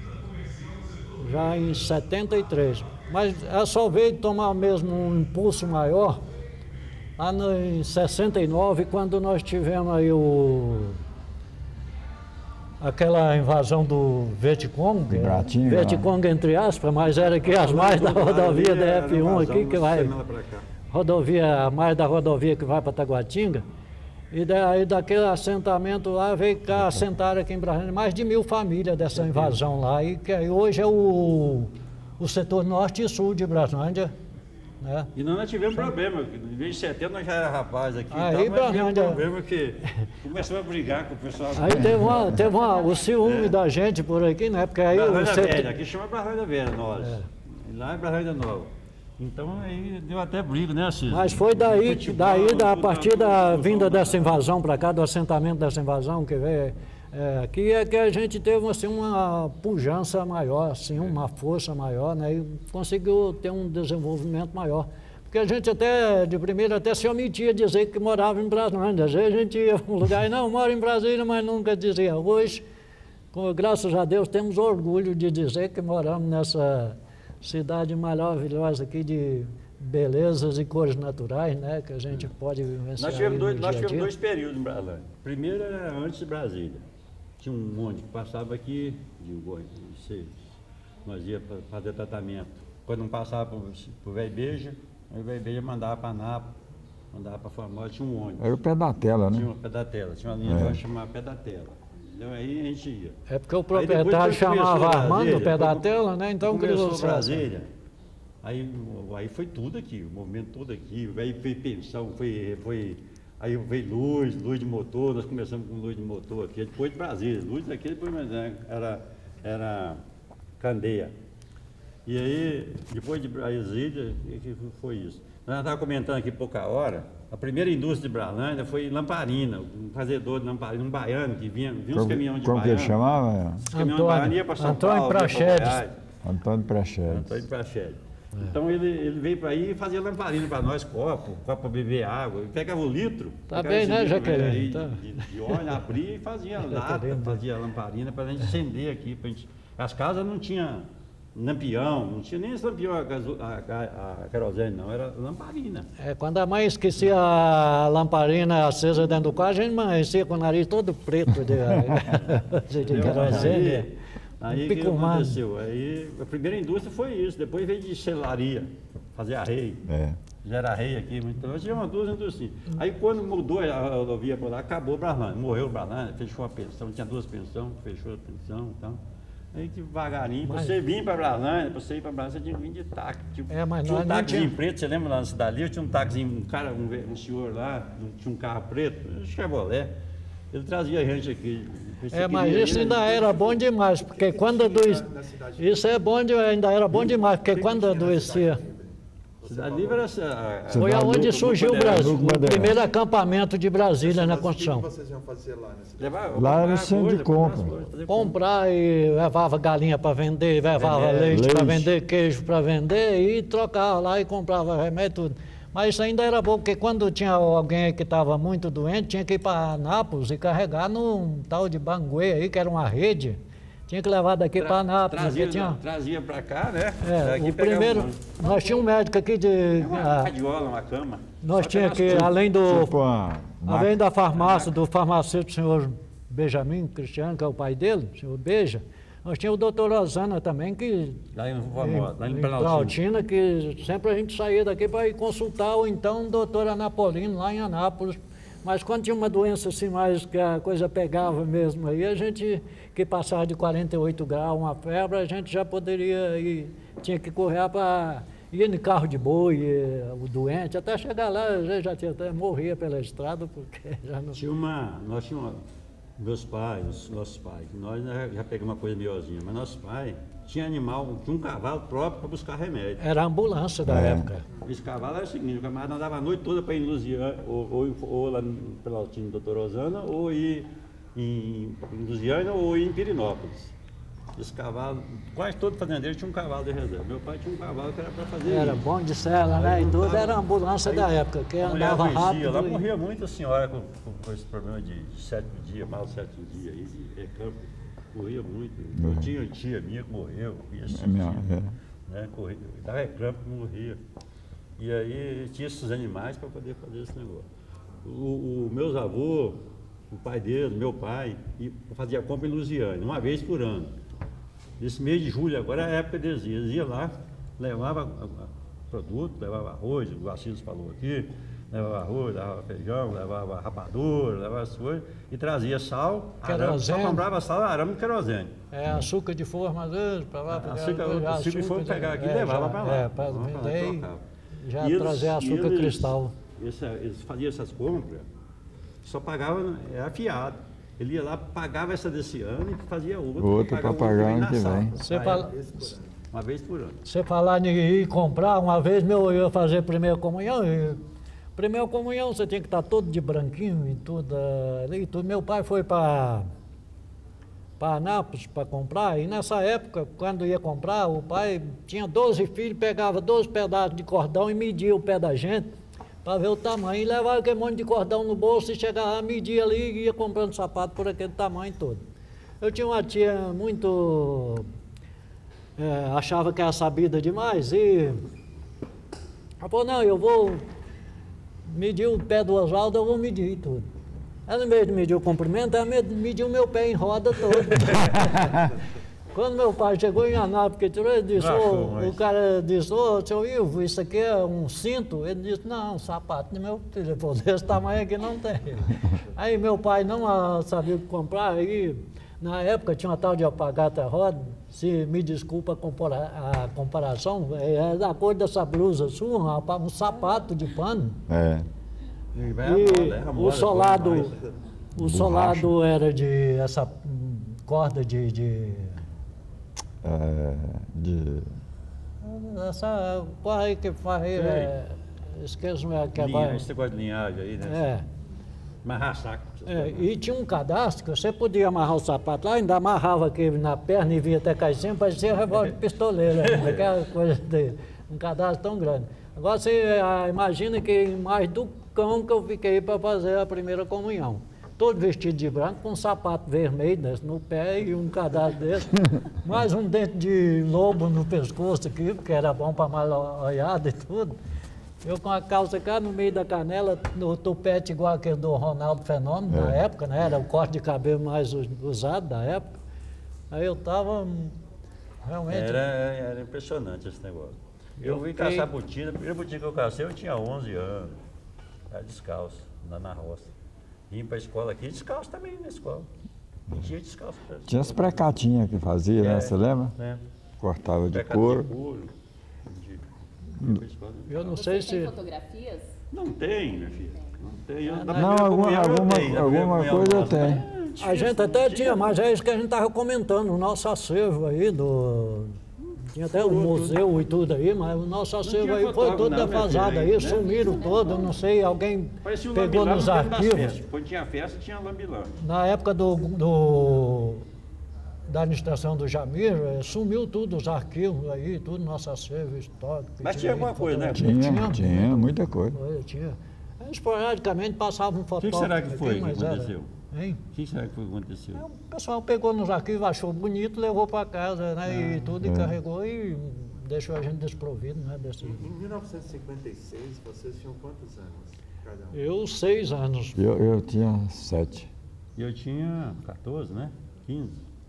já em 73. Mas ela só veio tomar mesmo um impulso maior lá em 69, quando nós tivemos aí aquela invasão do Vietcong, Vietcong entre aspas, mas era aqui as mais da rodovia da F1 aqui, que vai, rodovia, mais da rodovia que vai para Taguatinga, e daí daquele assentamento lá, veio cá, assentaram aqui em Brasília, mais de 1000 famílias dessa invasão lá, e que hoje é o setor norte e sul de Braslândia. Né? E nós tivemos problema, em vez de 70 nós já era rapaz aqui, aí, então nós tivemos problema que começou a brigar com o pessoal. Aí teve o ciúme da gente por aqui, né? Porque aí Velha, aqui chama Brasília Velha, nós. E lá é Brasília Nova. Então aí deu até briga, né, Cícero? Mas foi a partir da vinda dessa invasão para cá, do assentamento dessa invasão que veio aqui, é que a gente teve assim, uma pujança maior, assim, uma força maior, né? E conseguiu ter um desenvolvimento maior. Porque a gente até, de primeiro, até se omitia dizer que morava em Brasília. Às vezes a gente ia para um lugar e não, moro em Brasília, mas nunca dizia. Hoje, graças a Deus, temos orgulho de dizer que moramos nessa cidade maravilhosa aqui de belezas e cores naturais, né? Que a gente pode vivenciar. Nós tivemos dois períodos em Brasília. Primeiro era antes de Brasília. Tinha um monte que passava aqui, nós ia para fazer tratamento. Quando não passava por Velho Beja, aí o Velho Beja mandava para Anápolis, mandava para Formosa, tinha um ônibus. Era o pé da tela, né? Tinha o pé da tela, tinha uma linha chamada pé da tela. Então aí a gente ia. É porque o proprietário chamava Armando, pé da tela, né? Então começou Brasília. Aí foi tudo aqui, o movimento todo aqui, aí foi pensão, aí veio luz de motor, nós começamos com luz de motor aqui, depois de Brasília, luz aqui, depois era Candeia. E aí, depois de Brasília, que foi isso? Nós estávamos comentando aqui pouca hora, a primeira indústria de Brasília foi lamparina, um fazedor de lamparina, um baiano que vinha uns caminhões de baiano. Como que ele chamava? Os caminhões de baiano iam para São Paulo, Antônio Praxedes. Antônio Praxedes. Então ele veio para aí e fazia lamparina para nós, copo para beber água. Ele pegava o litro, tá bem, né, Jaqueline? De óleo, abria e fazia lata, fazia lamparina para a gente acender aqui. As casas não tinham lampião, não tinha nem esse lampião a querosene, não, era lamparina. Quando a mãe esquecia a lamparina acesa dentro do quarto, a gente amanhecia com o nariz todo preto de querosene. Aí o que aconteceu? Aí a primeira indústria foi isso, depois veio de selaria, fazer arreio. Já era arreio aqui, então nós tínhamos duas indústrias. Aí quando mudou a rodovia por lá, acabou o Brasília, morreu o Brasília, fechou a pensão, tinha 2 pensões, fechou a pensão e tal. Aí devagarinho, para você vir para Brasília, para você ir para Brasília, você tinha que vir de táxi. Tinha um táxizinho preto, você lembra lá na cidade? Eu tinha um táxizinho, um senhor lá, tinha um carro preto, um Chevrolet. Ele trazia a gente aqui. Mas isso ainda era bom demais, porque quando adoecia. Isso é bom, ainda era bom demais, porque quando adoecia. Cidade Livre era foi aonde surgiu o Brasil, o primeiro acampamento de Brasília na construção. O que vocês iam fazer lá nessa cidade? Lá era o centro de compra. Comprar e levava galinha para vender, levava leite para vender, queijo para vender e trocava lá e comprava remédio, tudo. Mas isso ainda era bom, porque quando tinha alguém que estava muito doente, tinha que ir para Anápolis e carregar num tal de Banguê aí, que era uma rede. Tinha que levar daqui para Anápolis. Trazia para cá, né? O primeiro, nós tínhamos um médico aqui de... uma radiola, uma cama. Nós tínhamos que, além da farmácia, do farmacêutico senhor Benjamin Cristiano, que é o pai dele, o senhor Beja, nós tínhamos o doutor Rosana também, que lá em Planaltina, que sempre a gente saía daqui para ir consultar, ou então o doutor Anapolino, lá em Anápolis. Mas quando tinha uma doença assim mais que a coisa pegava mesmo, aí a gente, que passava de 48 graus, uma febre, a gente já poderia ir, tinha que correr para ir no carro de boi, o doente, até chegar lá, já tinha até morria pela estrada, porque já não... Nós tínhamos meus pais, nossos pais, nós já pegamos uma coisa melhorzinha, mas nossos pais tinha animal, tinha um cavalo próprio para buscar remédio. Era a ambulância da época. Esse cavalo era o seguinte, o camarada andava a noite toda para ir em Lusiana, ou lá pela Altina do Dr. Rosana, ou ir em Lusiana, ou ir em Pirinópolis. Esse cavalo, quase todo fazendeiro tinha um cavalo de reserva. Meu pai tinha um cavalo que era para fazer era isso. bom de sela, né? E tudo era a ambulância da época, que andava rápido. Lá morria muita senhora com esse problema de 7 dias, mal 7 dias aí, de campo. Morria muito. Eu tinha tia minha que morreu, né? Dava crampo e morria. E aí tinha esses animais para poder fazer esse negócio. Meus avôs, o pai dele, meu pai, fazia compra em Lusiânia, uma vez por ano. Nesse mês de julho, agora é a época deles iam. Eles iam lá, levava produto, levava arroz, o Assis falou aqui, levava arroz, levava feijão, levava rapadura, levava as coisas, e trazia sal, arame, só comprava sal, arame e querosene. Açúcar de forma, para lá, açúcar de forma pegar aqui e levava para lá. Para vender e já trazer açúcar cristal. Eles faziam essas compras, só pagavam, era fiado. Ele ia lá, pagava essa desse ano e fazia outra para pagar ano que vem. Uma vez por ano. Você falar em ir comprar, uma vez eu ia fazer primeira comunhão, e primeira comunhão você tinha que estar todo de branquinho e tudo ali, tudo. Meu pai foi para Anápolis para comprar, e nessa época, quando ia comprar, o pai tinha 12 filhos, pegava 12 pedaços de cordão e media o pé da gente para ver o tamanho, e levava aquele monte de cordão no bolso e chegava lá, media ali e ia comprando sapato por aquele tamanho todo. Eu tinha uma tia muito... achava que era sabida demais e ela falou, não, eu vou medir o pé do Oswaldo, eu vou medir tudo. Ela, em vez de medir o comprimento, ela mediu o meu pé em roda todo. Quando meu pai chegou em Anápolis, que tirou, ele disse, o cara disse, seu Ivo, isso aqui é um cinto? Ele disse, não, um sapato de meu filho. Ele falou, desse tamanho aqui não tem. Aí meu pai não sabia o que comprar, aí na época tinha uma tal de alpargata roda, se me desculpa a comparação, é da cor dessa blusa sua, um sapato de pano. E o solado era de essa corda essa corda aí que faz, esqueço que é esse negócio de linhagem aí, né? Amarrar saco. E tinha um cadastro que você podia amarrar o sapato lá, ainda amarrava aqui na perna e vinha até cá em cima, parecia revólver de pistoleiro, aquela coisa um cadastro tão grande. Agora você imagina que mais do cão que eu fiquei para fazer a primeira comunhão. Todo vestido de branco, com um sapato vermelho no pé e um cadastro desse, mais um dente de lobo no pescoço aqui, porque era bom para malhada e tudo. Eu com a calça cá no meio da canela, no tupete igual aquele do Ronaldo Fenômeno, na época, né? Era o corte de cabelo mais usado da época. Aí eu estava realmente... Era impressionante esse negócio. Eu vim caçar botina, a primeira botina que eu cacei eu tinha 11 anos. Era descalço, na roça. Vim para a escola aqui, descalço também na escola. Tinha descalço. Tinha as precatinhas que fazia, né? Você lembra? Cortava de couro. Eu não sei se... Tem fotografias? Não tem, minha filha. Não tem. Alguma coisa eu tenho. A gente até tinha, mas é isso que a gente estava comentando, o nosso acervo aí tinha até o museu e tudo aí, mas o nosso acervo aí foi todo defasado aí, sumiram todo, não sei, alguém pegou nos arquivos. Quando tinha festa, tinha lambilã. Na época da administração do Jamir, sumiu tudo, os arquivos aí, tudo, nosso acervo histórico. Mas tinha alguma coisa, né? Tinha muita coisa. Tinha. Esporadicamente passavam um fotógrafo. O que será que foi que aconteceu? Hein? O que será que aconteceu? O pessoal pegou nos arquivos, achou bonito, levou para casa, né? E tudo, e carregou e deixou a gente desprovido, né? Em 1956, vocês tinham quantos anos cada um? Eu, 6 anos. Eu tinha 7. E eu tinha 14, né? 15.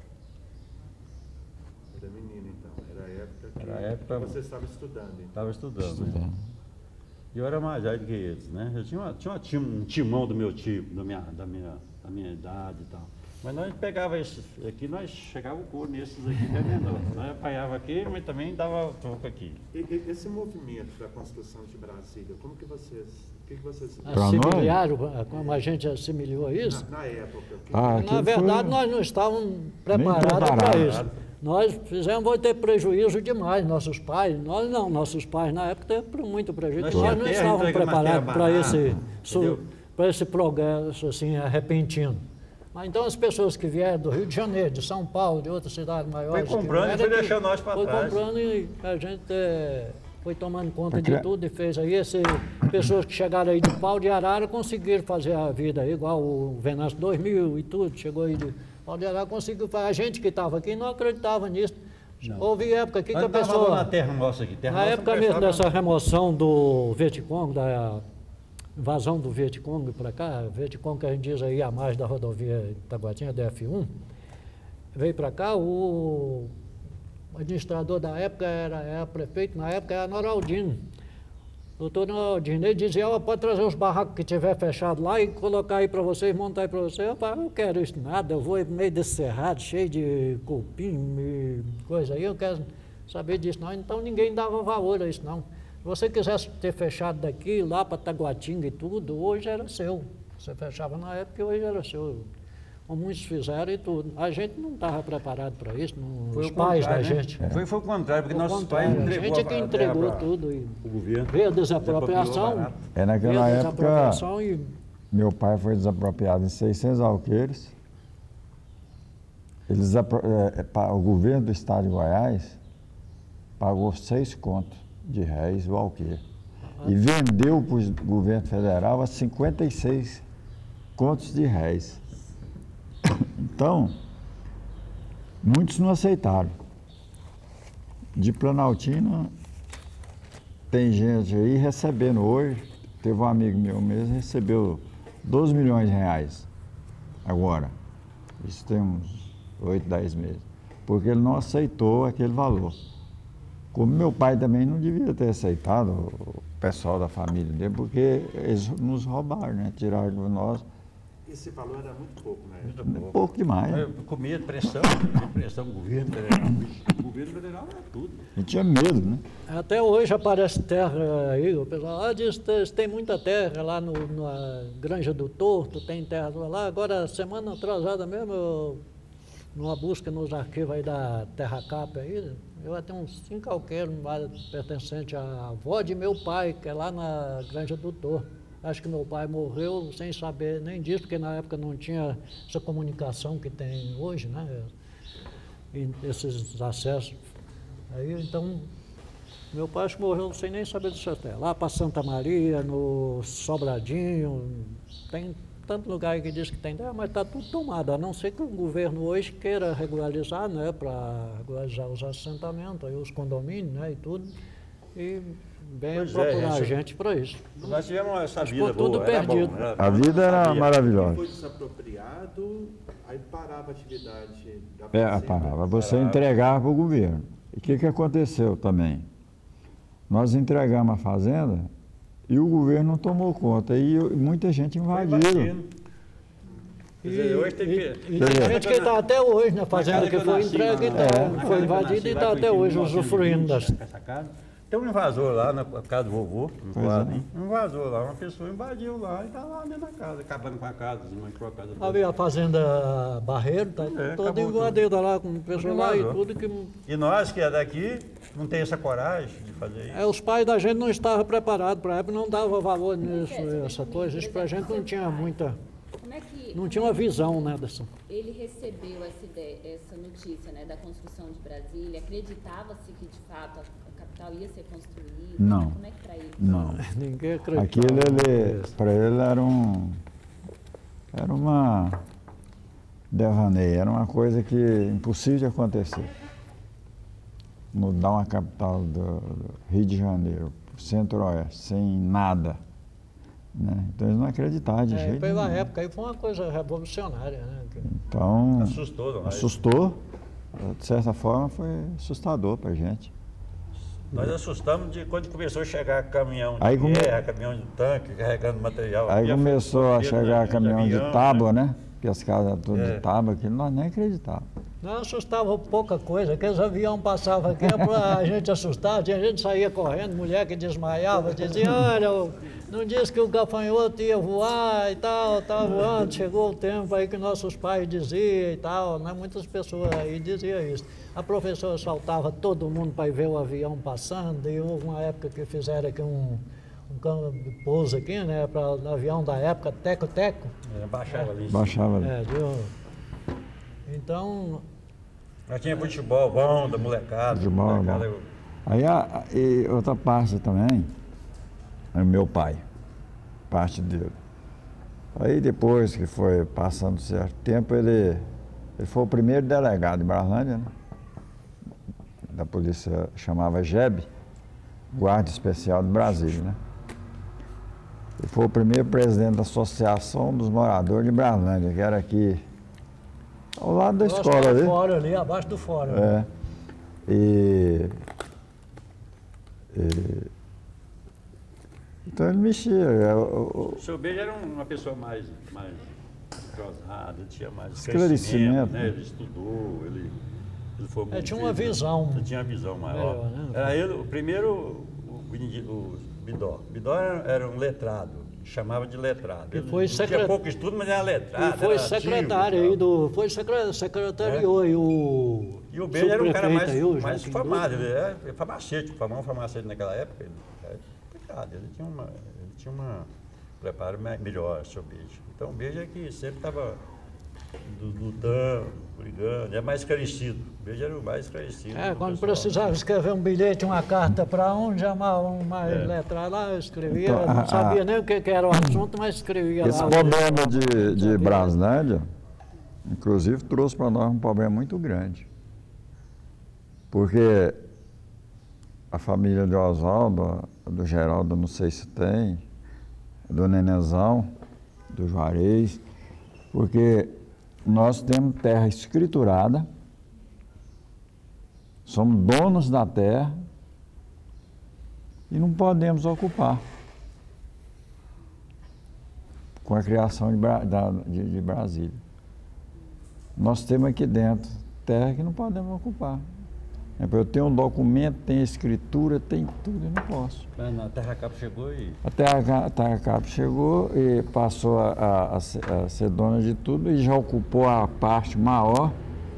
Era menino, então. Era a época que você estava estudando. Então. Estava estudando. Né? E eu era mais velho do que eles, né? Eu tinha um timão do meu tipo, da minha idade e tal. Mas nós pegava esses aqui, nós chegava o couro nesses aqui, que é menor. Nós apanhava aqui, mas também dava troco aqui. E esse movimento da construção de Brasília, como que vocês... O que vocês... Assimilaram, como a gente assimilou isso? Na época. Na verdade, nós não estávamos preparados para isso. Nós vou ter prejuízo demais, nossos pais na época teve muito prejuízo, nós não estávamos preparados para esse progresso assim, repentino. Mas então as pessoas que vieram do Rio de Janeiro, de São Paulo, de outras cidades maiores... Foi comprando e foi deixando nós para trás. Foi comprando e a gente foi tomando conta de tudo e fez aí. Pessoas que chegaram aí de Pau de Arara conseguiram fazer a vida aí, igual o Venâncio 2000 e tudo, chegou aí de... Pau de Arara conseguiu fazer. A gente que estava aqui não acreditava nisso. Não. Houve época aqui que a Nós tava pessoa... na terra nossa aqui. Terra Na nossa época não mesmo prestava. dessa remoção do Vietcong, da invasão do Vietcong para cá, Vietcong que a gente diz aí a mais da rodovia Itaguatinga, DF1, veio para cá, o administrador da época era prefeito, na época era Noraldino. Doutor Noraldino, ele dizia, ó, pode trazer os barracos que tiver fechado lá e colocar aí para vocês, montar aí para vocês. Eu falei, eu não quero isso nada, eu vou no meio desse cerrado, cheio de cupim e coisa aí, eu quero saber disso não. Então ninguém dava valor a isso não. Se você quisesse ter fechado daqui, lá para Taguatinga e tudo, hoje era seu. Você fechava na época e hoje era seu. Como muitos fizeram e tudo. A gente não estava preparado para isso, os pais da gente. Foi o contrário, porque Ao nossos contrário, pais a gente é que entregou tudo. E o governo. veio a desapropriação. Desapropriou É, naquela veio a época, desapropriação e meu pai foi desapropriado em 600 alqueires. O governo do estado de Goiás pagou 6 contos de réis o alqueire. E vendeu para o governo federal a 56 contos de réis. Então, muitos não aceitaram. De Planaltina, tem gente aí recebendo hoje, teve um amigo meu mesmo, recebeu 12 milhões de reais agora. Isso tem uns 8, 10 meses. Porque ele não aceitou aquele valor. Como meu pai também não devia ter aceitado, o pessoal da família dele, porque eles nos roubaram, né? Tiraram de nós. Esse valor era muito pouco, né? Pouco demais. Eu comia pressão do governo federal. O governo federal era tudo. A gente tinha medo, né? até hoje aparece terra aí, o pessoal diz que tem muita terra lá na Granja do Torto, tem terra lá. Agora, semana atrasada mesmo, numa busca nos arquivos aí da Terra Cap aí, eu até uns 5 alqueiros pertencentes à avó de meu pai, que é lá na Granja do Torto. Acho que meu pai morreu sem saber nem disso, porque na época não tinha essa comunicação que tem hoje, né? E esses acessos. Aí, então, meu pai acho que morreu sem nem saber disso até. Lá para Santa Maria, no Sobradinho, tem tanto lugar aí que diz que tem, mas está tudo tomado, a não ser que o governo hoje queira regularizar, né? Para regularizar os assentamentos, aí os condomínios, né? E tudo. E venha procurar a gente para isso. Nós tivemos essa vida ficou tudo boa, era perdido. bom, era- A vida era Quem maravilhosa. foi desapropriado, aí parava a atividade da É, fazenda. parava. Você entregava para o governo. E o que aconteceu também? Nós entregamos a fazenda e o governo não tomou conta. E muita gente invadiu. Quer dizer, hoje tem que... E tem gente que está até hoje na fazenda que foi entregue, foi invadida e está até hoje usufruindo das... Essa casa. Tem um invasor lá na casa do vovô, no Pois quadro. é. Um invasor lá, uma pessoa invadiu lá e está lá dentro da casa, acabando com a casa, desmanchou a casa toda. Ali a fazenda Barreiro, está toda acabou invadida lá, com pessoas lá e invasor. tudo que... E nós que é daqui, não tem essa coragem de fazer isso. Os pais da gente não estavam preparados para a época, não dava valor nisso, essa coisa. Isso para a gente não tinha muita... Como é que Não tinha uma visão, né, dessa... ele recebeu essa ideia, essa notícia, né, da construção de Brasília? Acreditava-se que de fato a capital ia ser construída? Não. Como é que para ele? Não. Ninguém acreditava. Aquilo, para ele, era uma devaneio, era uma coisa que impossível de acontecer. Mudar uma capital do Rio de Janeiro para o Centro-Oeste, sem nada. Né? Então eles não acreditavam de jeito Pela nenhum. época aí foi uma coisa revolucionária, né? Então, Assustou, não é? assustou. De certa forma, foi assustador para a gente. Nós assustamos de quando começou a chegar caminhão de Aí come- guerra, caminhão de tanque, carregando material. Aí Havia começou a fronteira, chegar né, caminhão de avião, tábua, né? Porque as casas tudo É. de tábua, aquilo nós nem acreditávamos. Não assustava pouca coisa, aqueles aviões passavam aqui para a gente assustar, tinha gente que saía correndo, mulher que desmaiava, dizia, olha, não disse que o gafanhoto ia voar e tal, tá voando, chegou o tempo aí que nossos pais diziam e tal, né? Muitas pessoas aí diziam isso. A professora soltava todo mundo para ir ver o avião passando, e houve uma época que fizeram aqui um campo de pouso aqui, né, para o avião da época, Teco-Teco. Baixava ali. Baixava ali. Então, Nós tinha futebol bom, da molecada. Futebol, molecada, bom. Aí e outra parte também, é o meu pai, parte dele. Aí depois que foi passando certo tempo, ele foi o primeiro delegado de Brasília, né? da polícia, chamava GEB, Guarda Especial de Brasília, né? Ele foi o primeiro presidente da Associação dos Moradores de Braslândia, que era aqui, ao lado da escola ali. Fora ali, abaixo do fórum. É. Então ele mexia. O seu Beijo era uma pessoa mais entrosada, tinha mais esclarecimento, né? Ele estudou, ele foi muito. Tinha uma visão. Ele tinha uma visão maior. Né? Era ele, o primeiro, o Bidó. Bidó era um letrado, chamava de letrado. Ele foi tinha pouco estudo, mas era letrado. E foi secretário aí do. Foi secretariou aí o. E o Beijo era um cara mais Joaquim formado, ele era farmacêutico, famoso farmacêutico naquela época. Ele tinha um preparo melhor, seu Beijo. Então o Beijo é que sempre estava lutando, brigando, é mais esclarecido. O Beijo era o mais esclarecido. Quando precisava escrever um bilhete, uma carta para um, chamava um mais letrado lá, eu escrevia, então, não sabia nem o que era o assunto, mas escrevia esse lá. Esse problema de Braslândia, inclusive, trouxe para nós um problema muito grande. Porque a família de Oswaldo, do Geraldo, não sei se tem, do Nenezão, do Juarez, porque nós temos terra escriturada, somos donos da terra e não podemos ocupar com a criação de Brasília. Nós temos aqui dentro terra que não podemos ocupar. Eu tenho um documento, tenho escritura, tem tudo, eu não posso. Mas a Terra Cabo chegou e... A Terra Cabo chegou e passou a ser dona de tudo e já ocupou a parte maior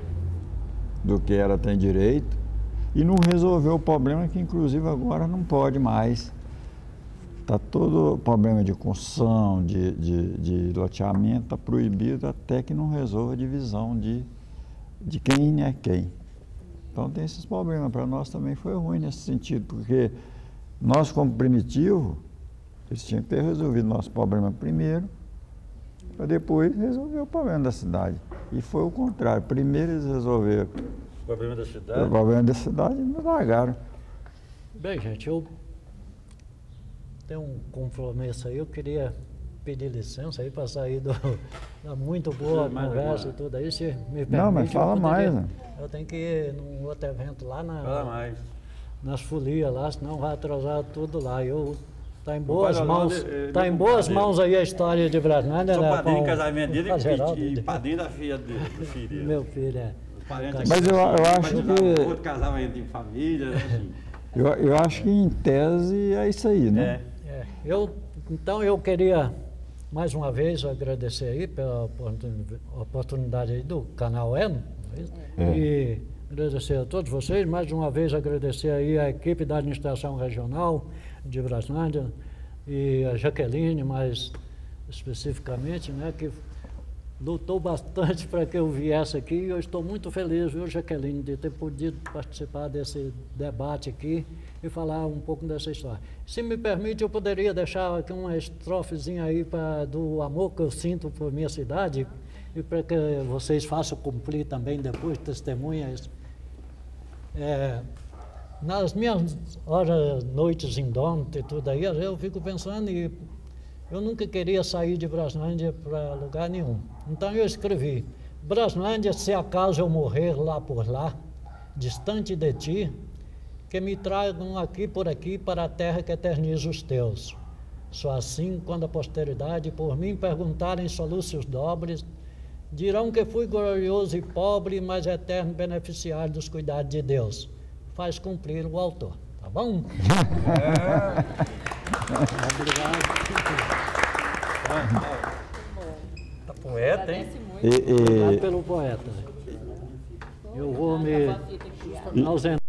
do que ela tem direito e não resolveu o problema que, inclusive, agora não pode mais. Está todo o problema de construção, de loteamento, está proibido até que não resolva a divisão de quem é quem. Então tem esses problemas. Para nós também foi ruim nesse sentido, porque nós, como Primitivo, eles tinham que ter resolvido nosso problema primeiro, para depois resolver o problema da cidade. E foi o contrário. Primeiro eles resolveram o problema da cidade. O problema da cidade e nos largaram. Bem, gente, eu tenho um compromisso aí, eu queria pedir licença aí para sair da muito boa conversa e tudo aí, se me permite. Não, mas fala mais, né? Eu tenho que ir num outro evento lá Fala mais. nas folias lá, senão vai atrasar tudo lá. Está em boas mãos, está em boas mãos aí a história de Braslândia. Sou padrinho de casamento dele e padrinho da filha do filho. Meu filho, Mas eu acho que... Outro casava em família, assim. Eu acho que em tese é isso aí, né? Então eu queria mais uma vez agradecer aí pela oportunidade aí do canal Eno e agradecer a todos vocês, mais uma vez agradecer aí a equipe da administração regional de Braslândia e a Jaqueline, mais especificamente, né, que lutou bastante para que eu viesse aqui e eu estou muito feliz, viu, Jaqueline, de ter podido participar desse debate aqui e falar um pouco dessa história. Se me permite, eu poderia deixar aqui uma estrofezinha aí do amor que eu sinto por minha cidade e para que vocês façam cumprir também depois, testemunhas. Nas minhas horas, noites indômitas e tudo aí, eu fico pensando e eu nunca queria sair de Braslândia para lugar nenhum. Então eu escrevi: Braslândia, se acaso eu morrer lá por lá, distante de ti, que me tragam aqui por aqui para a terra que eterniza os teus. Só assim, quando a posteridade por mim perguntarem soluços dobres, dirão que fui glorioso e pobre, mas eterno beneficiário dos cuidados de Deus. Faz cumprir o autor, tá bom? Obrigado. Tá poeta, hein? Obrigado pelo poeta. Eu vou me ausentar.